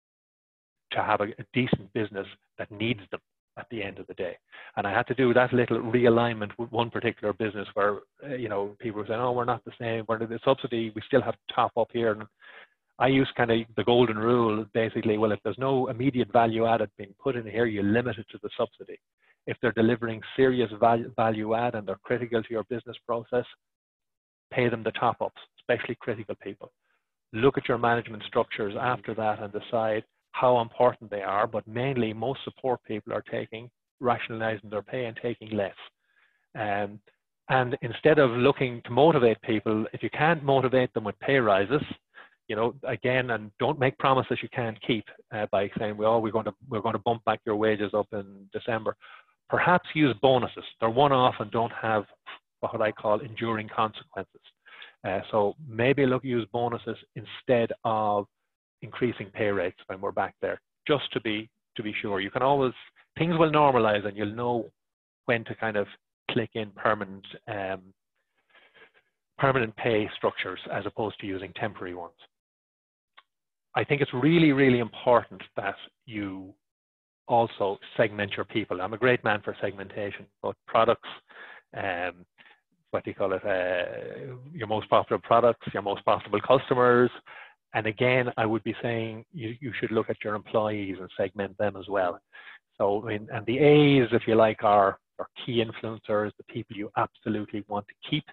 to have a, a decent business that needs them at the end of the day. And I had to do that little realignment with one particular business where, uh, you know, people were saying, oh, we're not the same. We're the subsidy, we still have to top up here. And I use kind of the golden rule, basically, well, if there's no immediate value added being put in here, you limit it to the subsidy. If they're delivering serious value, value add and they're critical to your business process, pay them the top-ups, especially critical people. Look at your management structures after that and decide how important they are, but mainly most support people are taking, rationalizing their pay and taking less. Um, and instead of looking to motivate people, if you can't motivate them with pay rises, you know, again, and don't make promises you can't keep uh, by saying, well, we're going to we're going to bump back your wages up in December. Perhaps use bonuses. They're one-off and don't have what I call enduring consequences. Uh, so maybe look use bonuses instead of increasing pay rates when we're back there, just to be to be sure. You can always, things will normalize and you'll know when to kind of click in permanent um, permanent pay structures as opposed to using temporary ones. I think it's really, really important that you also segment your people. I'm a great man for segmentation, both products, um, what do you call it, uh, your most profitable products, your most profitable customers. And again, I would be saying you, you should look at your employees and segment them as well. So, I mean, and the A's, if you like, are, are key influencers, the people you absolutely want to keep.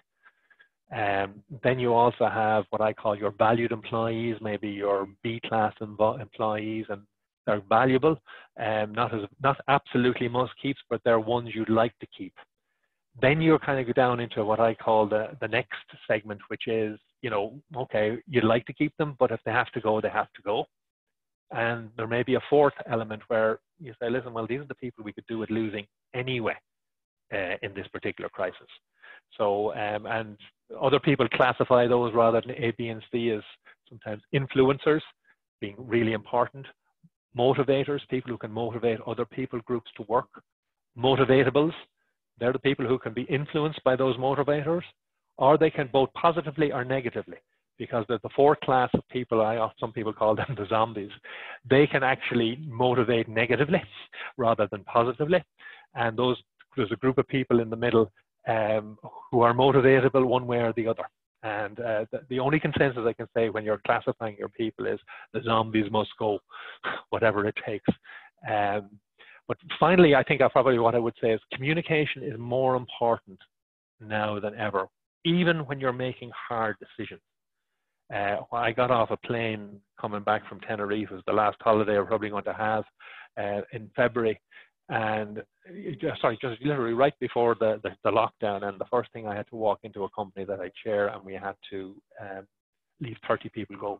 Um, then you also have what I call your valued employees, maybe your B-class employees, and they're valuable, um, not as not absolutely must keeps, but they're ones you'd like to keep. Then you're kind of go down into what I call the, the next segment, which is, you know, okay, you'd like to keep them, but if they have to go, they have to go. And there may be a fourth element where you say, listen, well, these are the people we could do with losing anyway uh, in this particular crisis. So, um, and other people classify those rather than A, B, and C as sometimes influencers being really important, motivators, people who can motivate other people groups to work, motivatables, they're the people who can be influenced by those motivators, or they can both positively or negatively, because there's the fourth class of people, I some people call them the zombies. They can actually motivate negatively rather than positively, and those there's a group of people in the middle um, who are motivatable one way or the other. And uh, the, the only consensus I can say when you're classifying your people is the zombies must go, whatever it takes. Um, but finally, I think I probably what I would say is communication is more important now than ever, even when you're making hard decisions. Uh, I got off a plane coming back from Tenerife. It was the last holiday I'm probably going to have uh, in February. And just, sorry, just literally right before the, the, the lockdown, and the first thing I had to walk into a company that I chair, and we had to um, leave thirty people go.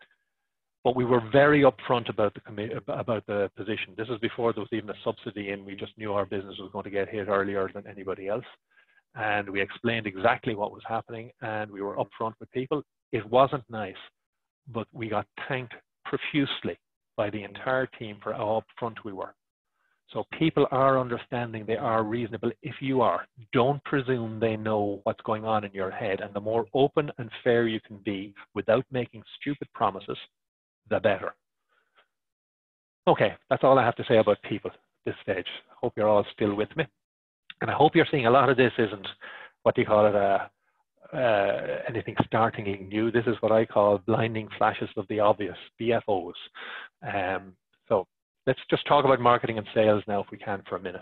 But we were very upfront about the about the position. This was before there was even a subsidy in. We just knew our business was going to get hit earlier than anybody else, and we explained exactly what was happening, and we were upfront with people. It wasn't nice, but we got thanked profusely by the entire team for how upfront we were. So people are understanding, they are reasonable. If you are, don't presume they know what's going on in your head. And the more open and fair you can be without making stupid promises, the better. Okay, that's all I have to say about people at this stage. Hope you're all still with me. And I hope you're seeing a lot of this isn't, what do you call it, uh, uh, anything startlingly new. This is what I call blinding flashes of the obvious, B F Os. Um, so. Let's just talk about marketing and sales now, if we can, for a minute.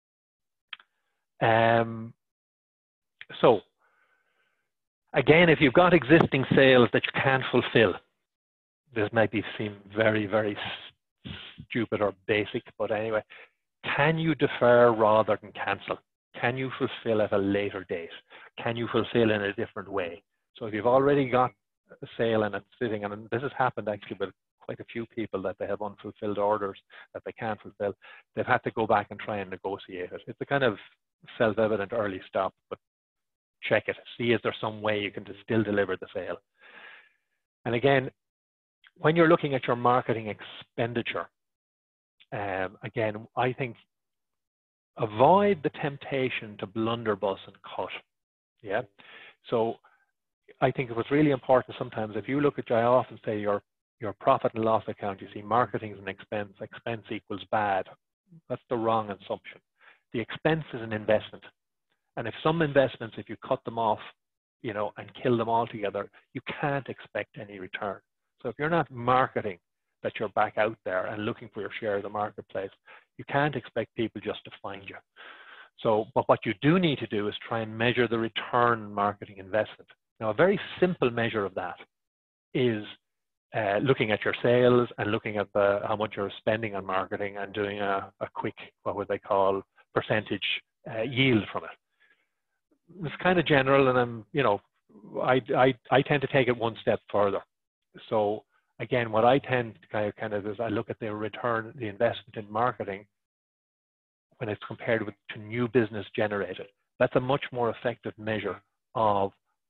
Um, so, again, if you've got existing sales that you can't fulfill, this might be seem very, very stupid or basic, but anyway, can you defer rather than cancel? Can you fulfill at a later date? Can you fulfill in a different way? So if you've already got a sale and it's sitting, and this has happened actually with quite a few people that they have unfulfilled orders that they can't fulfill, they've had to go back and try and negotiate it. It's a kind of self-evident early stop, but check it. See, is there some way you can still deliver the sale? And again, when you're looking at your marketing expenditure, um, again, I think avoid the temptation to blunderbuss and cut. Yeah. So I think it was really important sometimes, if you look at, I often say your your profit and loss account, you see marketing is an expense, expense equals bad. That's the wrong assumption. The expense is an investment. And if some investments, if you cut them off, you know, and kill them altogether, you can't expect any return. So if you're not marketing that you're back out there and looking for your share of the marketplace, you can't expect people just to find you. So, but what you do need to do is try and measure the return on marketing investment. Now, a very simple measure of that is uh, looking at your sales and looking at the, how much you're spending on marketing and doing a, a quick, what would they call, percentage uh, yield from it. It's kind of general, and I'm, you know, I, I, I tend to take it one step further. So again, what I tend to kind of, kind of is I look at the return, the investment in marketing when it's compared with to new business generated. That's a much more effective measure of,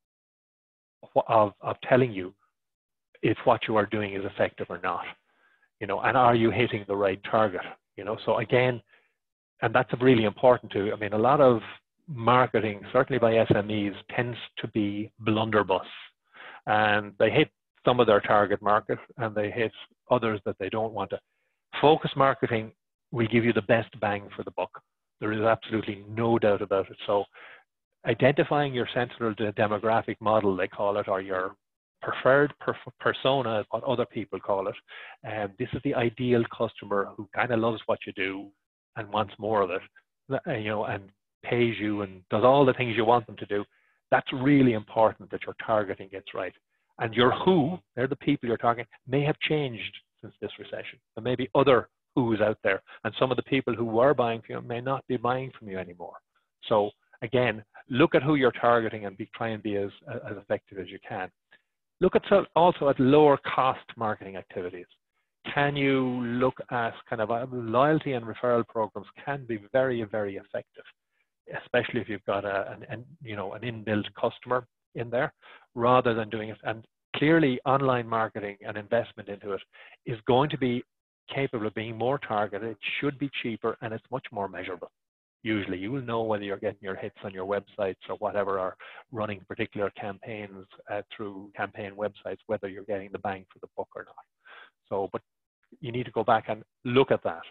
of, of telling you if what you are doing is effective or not, you know, and are you hitting the right target, you know? So again, and that's really important too. I mean, a lot of marketing, certainly by S M Es, tends to be blunderbuss, and they hit some of their target market and they hit others that they don't want to. Focus marketing will give you the best bang for the buck. There is absolutely no doubt about it. So identifying your central demographic model, they call it, or your preferred per persona, is what other people call it. And um, this is the ideal customer who kind of loves what you do and wants more of it, you know, and pays you and does all the things you want them to do. That's really important that your targeting gets right. And your who, they're the people you're targeting, may have changed since this recession. There may be other who's out there, and some of the people who were buying from you may not be buying from you anymore. So again, look at who you're targeting and be, try and be as, as effective as you can. Look at also at lower cost marketing activities. Can you look at kind of uh, loyalty and referral programs can be very, very effective, especially if you've got a, an, an, you know, an inbuilt customer in there, rather than doing it. And clearly online marketing and investment into it is going to be capable of being more targeted. It should be cheaper, and it's much more measurable. Usually you will know whether you're getting your hits on your websites or whatever, or running particular campaigns uh, through campaign websites, whether you're getting the bang for the buck or not. So, but you need to go back and look at that.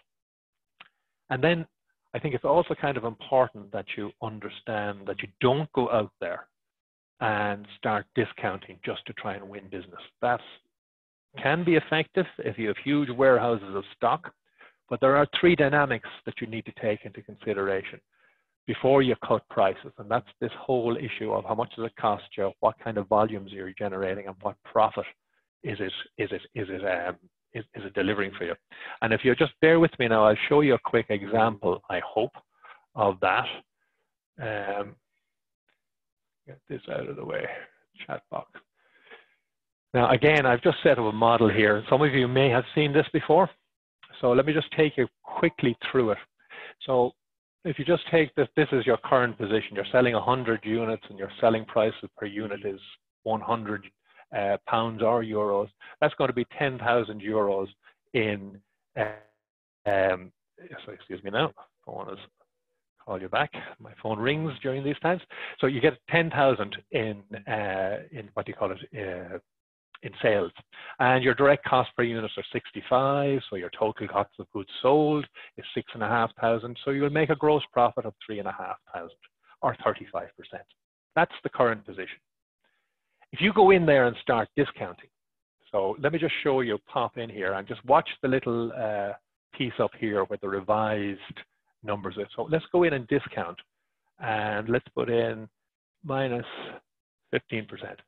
And then I think it's also kind of important that you understand that you don't go out there and start discounting just to try and win business. That can be effective if you have huge warehouses of stock, but there are three dynamics that you need to take into consideration before you cut prices. And that's this whole issue of how much does it cost you, what kind of volumes you're generating, and what profit is it, is it, is it, um, is, is it delivering for you. And if you just bear with me now, I'll show you a quick example, I hope, of that. Um, get this out of the way, chat box. Now, again, I've just set up a model here. Some of you may have seen this before. So let me just take you quickly through it. So if you just take this, this is your current position. You're selling one hundred units and your selling price per unit is one hundred uh, pounds or euros. That's going to be ten thousand euros in, uh, um, so excuse me now, phone is, call you back. My phone rings during these times. So you get ten thousand in, uh, in what do you call it, uh, in sales, and your direct cost per unit are sixty-five, so your total cost of goods sold is six and a half thousand, so you'll make a gross profit of three and a half thousand, or thirty-five percent. That's the current position. If you go in there and start discounting, so let me just show you, pop in here and just watch the little uh, piece up here with the revised numbers. So let's go in and discount, and let's put in minus fifteen percent.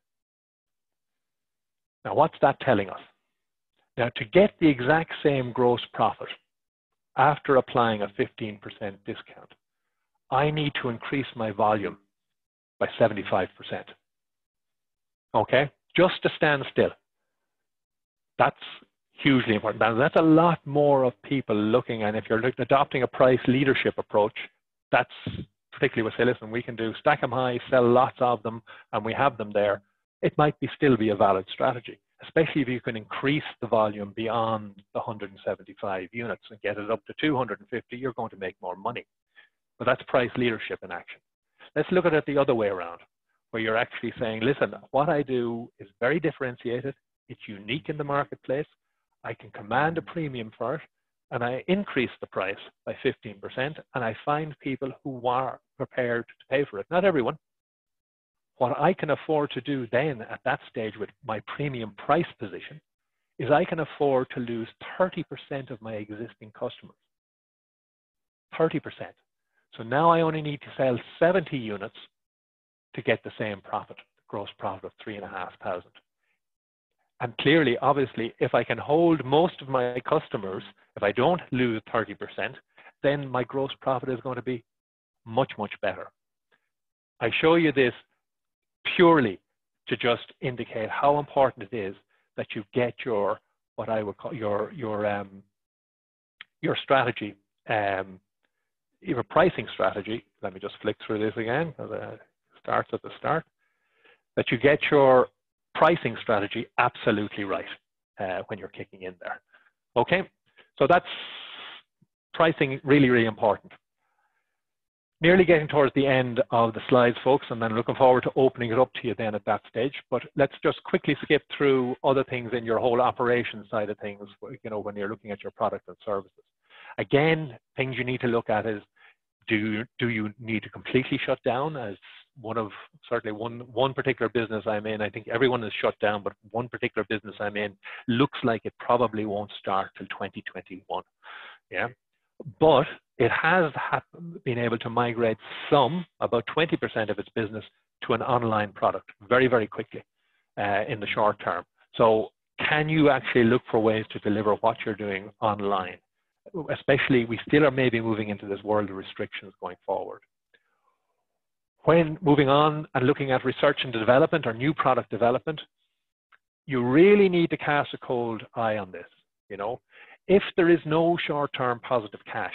Now, what's that telling us? Now, to get the exact same gross profit after applying a fifteen percent discount, I need to increase my volume by seventy-five percent. Okay, just to stand still. That's hugely important. Now, that's a lot more of people looking, and if you're adopting a price leadership approach, that's particularly what say, listen, we can do stack them high, sell lots of them, and we have them there. It might be still be a valid strategy, especially if you can increase the volume beyond the one hundred seventy-five units and get it up to two hundred fifty, you're going to make more money. But that's price leadership in action. Let's look at it the other way around, where you're actually saying, listen, what I do is very differentiated, it's unique in the marketplace, I can command a premium for it, and I increase the price by fifteen percent, and I find people who are prepared to pay for it. Not everyone. What I can afford to do then at that stage with my premium price position is I can afford to lose thirty percent of my existing customers. thirty percent. So now I only need to sell seventy units to get the same profit. gross profit of three and a half thousand. And clearly, obviously, if I can hold most of my customers, if I don't lose thirty percent, then my gross profit is going to be much, much better. I show you this purely to just indicate how important it is that you get your, what I would call your, your, um, your strategy, um, your pricing strategy. Let me just flick through this again, because it starts at the start, that you get your pricing strategy absolutely right uh, when you're kicking in there. Okay, so that's pricing, really, really important. Nearly getting towards the end of the slides, folks, and then looking forward to opening it up to you then at that stage. But let's just quickly skip through other things in your whole operation side of things, you know, when you're looking at your products and services. Again, things you need to look at is, do you, do you need to completely shut down? As one of, certainly one, one particular business I'm in, I think everyone is shut down, but one particular business I'm in looks like it probably won't start till twenty twenty-one. Yeah. But it has been able to migrate some, about twenty percent of its business, to an online product very, very quickly uh, in the short term. So can you actually look for ways to deliver what you're doing online? Especially, we still are maybe moving into this world of restrictions going forward. When moving on and looking at research and development or new product development, you really need to cast a cold eye on this, you know. If there is no short-term positive cash,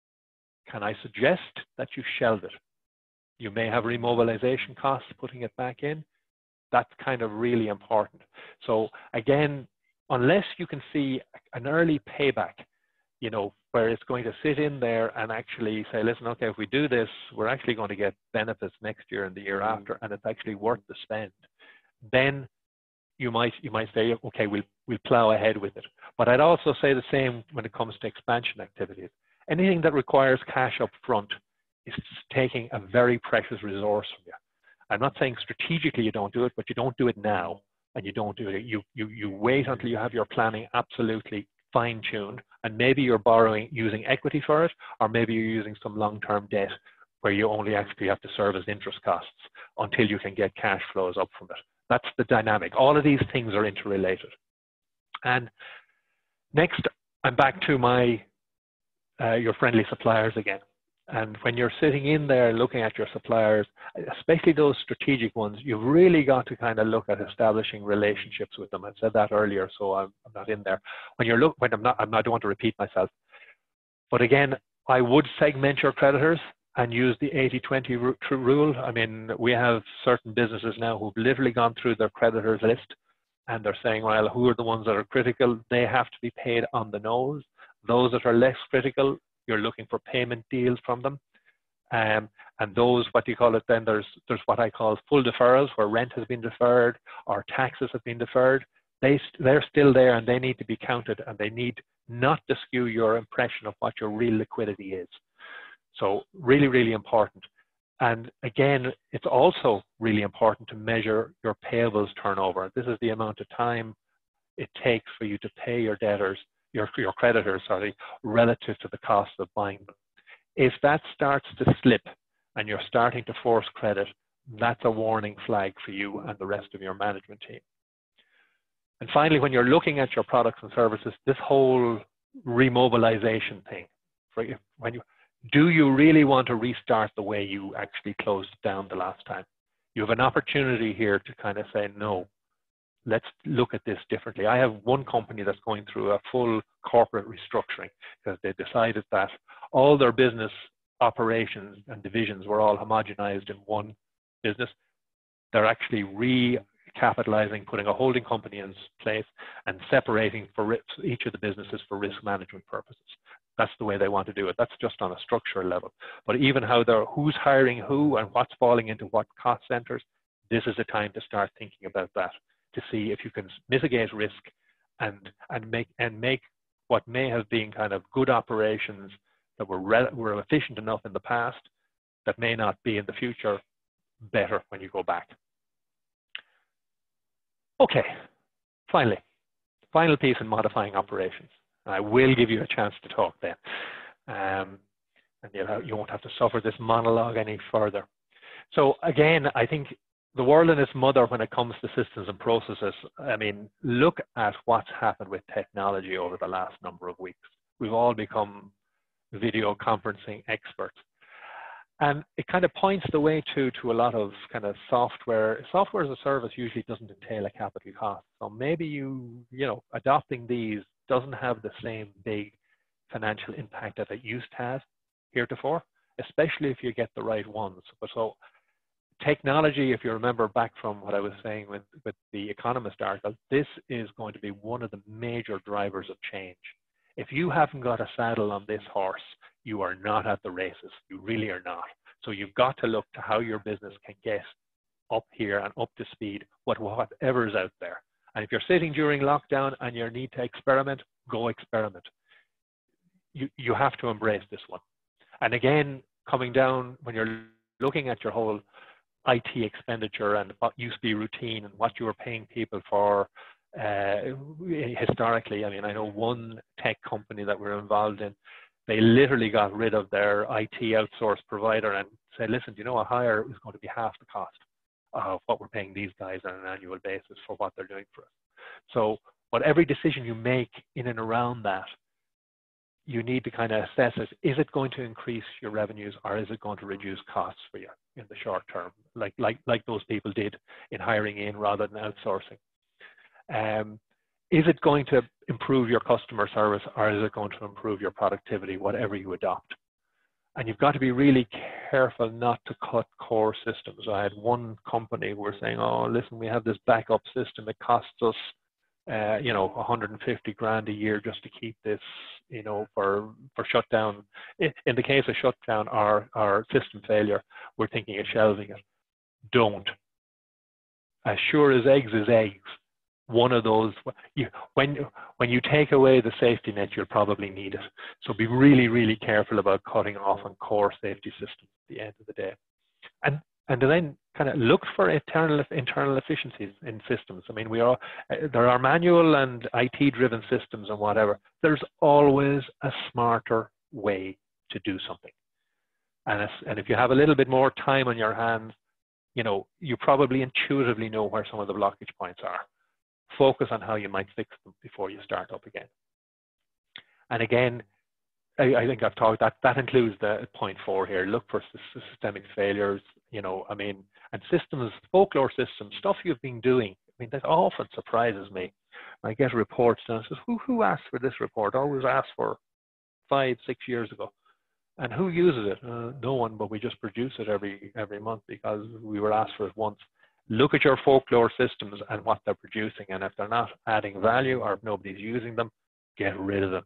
can I suggest that you shelve it? You may have remobilization costs putting it back in. That's kind of really important. So again, unless you can see an early payback, you know, where it's going to sit in there and actually say, listen, okay, if we do this, we're actually going to get benefits next year and the year after, and it's actually worth the spend, then you might you might say, okay, we'll we'll plow ahead with it. But I'd also say the same when it comes to expansion activities. Anything that requires cash up front is taking a very precious resource from you. I'm not saying strategically you don't do it, but you don't do it now, and you don't do it. You you you wait until you have your planning absolutely fine-tuned, and maybe you're borrowing using equity for it, or maybe you're using some long-term debt where you only actually have to service interest costs until you can get cash flows up from it. That's the dynamic. All of these things are interrelated. And next, I'm back to my uh, your friendly suppliers again. And when you're sitting in there looking at your suppliers, especially those strategic ones, you've really got to kind of look at establishing relationships with them. I said that earlier, so I'm, I'm not in there. When you're look, when I'm not, I'm not, I don't want to repeat myself. But again, I would segment your creditors and use the eighty twenty rule. I mean, we have certain businesses now who've literally gone through their creditors list, and they're saying, well, who are the ones that are critical? They have to be paid on the nose. Those that are less critical, you're looking for payment deals from them. Um, and those, what do you call it then, there's, there's what I call full deferrals, where rent has been deferred or taxes have been deferred. They, they're still there and they need to be counted, and they need not to skew your impression of what your real liquidity is. So really, really important. And again, it's also really important to measure your payables turnover. This is the amount of time it takes for you to pay your debtors, your, your creditors, sorry, relative to the cost of buying them. If that starts to slip and you're starting to force credit, that's a warning flag for you and the rest of your management team. And finally, when you're looking at your products and services, this whole remobilization thing, when you, do you really want to restart the way you actually closed down the last time? You have an opportunity here to kind of say, no, let's look at this differently. I have one company that's going through a full corporate restructuring because they decided that all their business operations and divisions were all homogenized in one business. They're actually recapitalizing, putting a holding company in place and separating for each of the businesses for risk management purposes. That's the way they want to do it. That's just on a structural level. But even how they're, who's hiring who and what's falling into what cost centers, this is a time to start thinking about that, to see if you can mitigate risk and, and, make, and make what may have been kind of good operations that were, were efficient enough in the past that may not be in the future better when you go back. Okay, finally, final piece in modifying operations. I will give you a chance to talk then. Um, and you'll have, you won't have to suffer this monologue any further. So again, I think the world and its mother when it comes to systems and processes. I mean, look at what's happened with technology over the last number of weeks. We've all become video conferencing experts. And it kind of points the way to, to a lot of kind of software. Software as a service usually doesn't entail a capital cost. So maybe you, you know, adopting these doesn't have the same big financial impact that it used to have heretofore, especially if you get the right ones. But so technology, if you remember back from what I was saying with, with the Economist article, this is going to be one of the major drivers of change. If you haven't got a saddle on this horse, you are not at the races. You really are not. So you've got to look to how your business can get up here and up to speed with whatever's out there. And if you're sitting during lockdown and you need to experiment, go experiment. You, you have to embrace this one. And again, coming down, when you're looking at your whole I T expenditure and what used to be routine and what you were paying people for uh, historically, I mean, I know one tech company that we're involved in, they literally got rid of their I T outsource provider and said, listen, do you know, a hire is going to be half the cost of what we're paying these guys on an annual basis for what they're doing for us. So whatever decision you make in and around that, you need to kind of assess it. Is it going to increase your revenues or is it going to reduce costs for you in the short term, like, like, like those people did in hiring in rather than outsourcing? Um, Is it going to improve your customer service or is it going to improve your productivity, whatever you adopt? And you've got to be really careful not to cut core systems. I had one company who were saying, oh, listen, we have this backup system. It costs us, uh, you know, one hundred fifty grand a year just to keep this, you know, for, for shutdown. In the case of shutdown or, or system failure, we're thinking of shelving it. Don't. As sure as eggs is eggs. One of those, you, when, when you take away the safety net, you'll probably need it. So be really, really careful about cutting off on core safety systems at the end of the day. And, and then kind of look for internal, internal efficiencies in systems. I mean, we are, there are manual and I T-driven systems and whatever. There's always a smarter way to do something. And if, and if you have a little bit more time on your hands, you know, you probably intuitively know where some of the blockage points are. Focus on how you might fix them before you start up again. And again, I, I think I've talked, that, that includes the point four here, look for systemic failures, you know, I mean, and systems, folklore systems, stuff you've been doing. I mean, that often surprises me. I get reports and I says, who, who asked for this report? Always asked for five, six years ago. And who uses it? Uh, no one, but we just produce it every, every month because we were asked for it once. Look at your folklore systems and what they're producing, and if they're not adding value or if nobody's using them, get rid of them.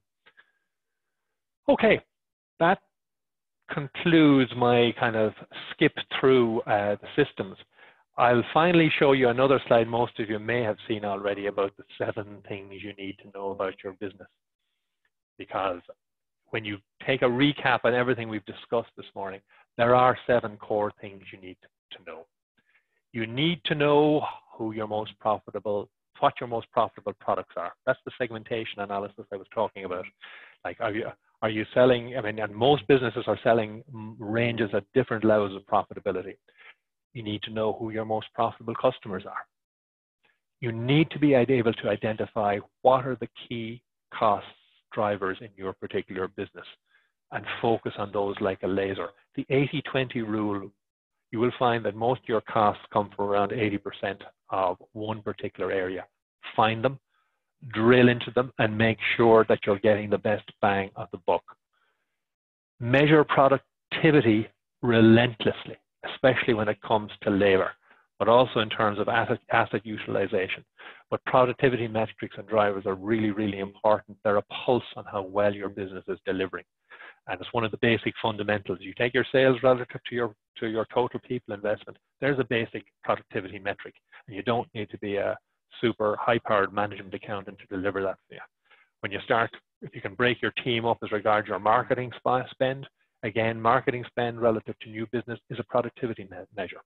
Okay, that concludes my kind of skip through uh, the systems. I'll finally show you another slide most of you may have seen already about the seven things you need to know about your business. Because when you take a recap on everything we've discussed this morning, there are seven core things you need to know. You need to know who your most profitable, what your most profitable products are. That's the segmentation analysis I was talking about. Like, are you, are you selling, I mean, and most businesses are selling ranges at different levels of profitability. You need to know who your most profitable customers are. You need to be able to identify what are the key cost drivers in your particular business and focus on those like a laser. The eighty twenty rule, you will find that most of your costs come from around eighty percent of one particular area. Find them, drill into them, and make sure that you're getting the best bang of the buck. Measure productivity relentlessly, especially when it comes to labor, but also in terms of asset, asset utilization. But productivity metrics and drivers are really, really important. They're a pulse on how well your business is delivering. And it's one of the basic fundamentals. You take your sales relative to your, to your total people investment. There's a basic productivity metric. And you don't need to be a super high-powered management accountant to deliver that for you. When you start, if you can break your team up as regards your marketing spend, again, marketing spend relative to new business is a productivity me measure.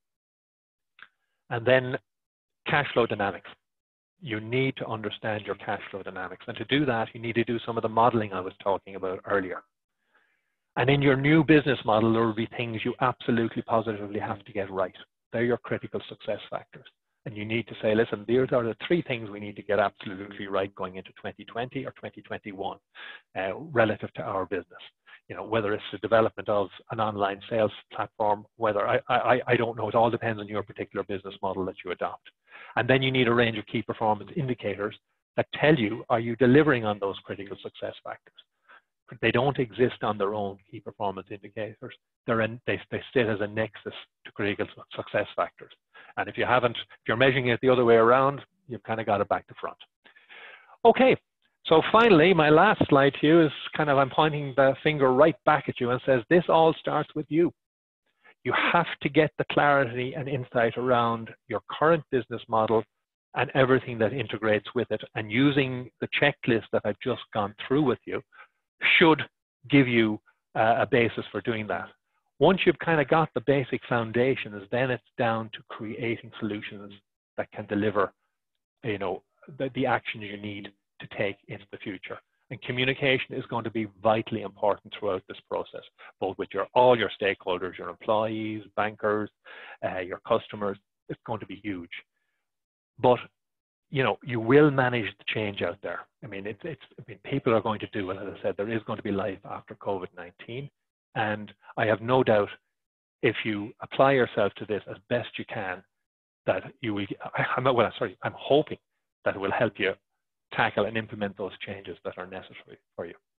And then cash flow dynamics. You need to understand your cash flow dynamics. And to do that, you need to do some of the modeling I was talking about earlier. And in your new business model, there will be things you absolutely positively have to get right. They're your critical success factors. And you need to say, listen, these are the three things we need to get absolutely right going into twenty twenty or twenty twenty-one uh, relative to our business. You know, whether it's the development of an online sales platform, whether I, I, I don't know, it all depends on your particular business model that you adopt. And then you need a range of key performance indicators that tell you, are you delivering on those critical success factors? They don't exist on their own, key performance indicators. They're in, they, they sit as a nexus to critical success factors. And if you haven't, if you're measuring it the other way around, you've kind of got it back to front. Okay, so finally, my last slide to you is kind of, I'm pointing the finger right back at you and says, this all starts with you. You have to get the clarity and insight around your current business model and everything that integrates with it. And using the checklist that I've just gone through with you should give you uh, a basis for doing that. Once you've kind of got the basic foundations, then it's down to creating solutions that can deliver, you know, the, the actions you need to take into the future. And communication is going to be vitally important throughout this process, both with your all your stakeholders, your employees, bankers, uh, your customers. It's going to be huge. But you know, you will manage the change out there. I mean, it's, it's, I mean, people are going to do it. As I said, there is going to be life after COVID nineteen. And I have no doubt if you apply yourself to this as best you can, that you will, I'm not, well, sorry, I'm hoping that it will help you tackle and implement those changes that are necessary for you.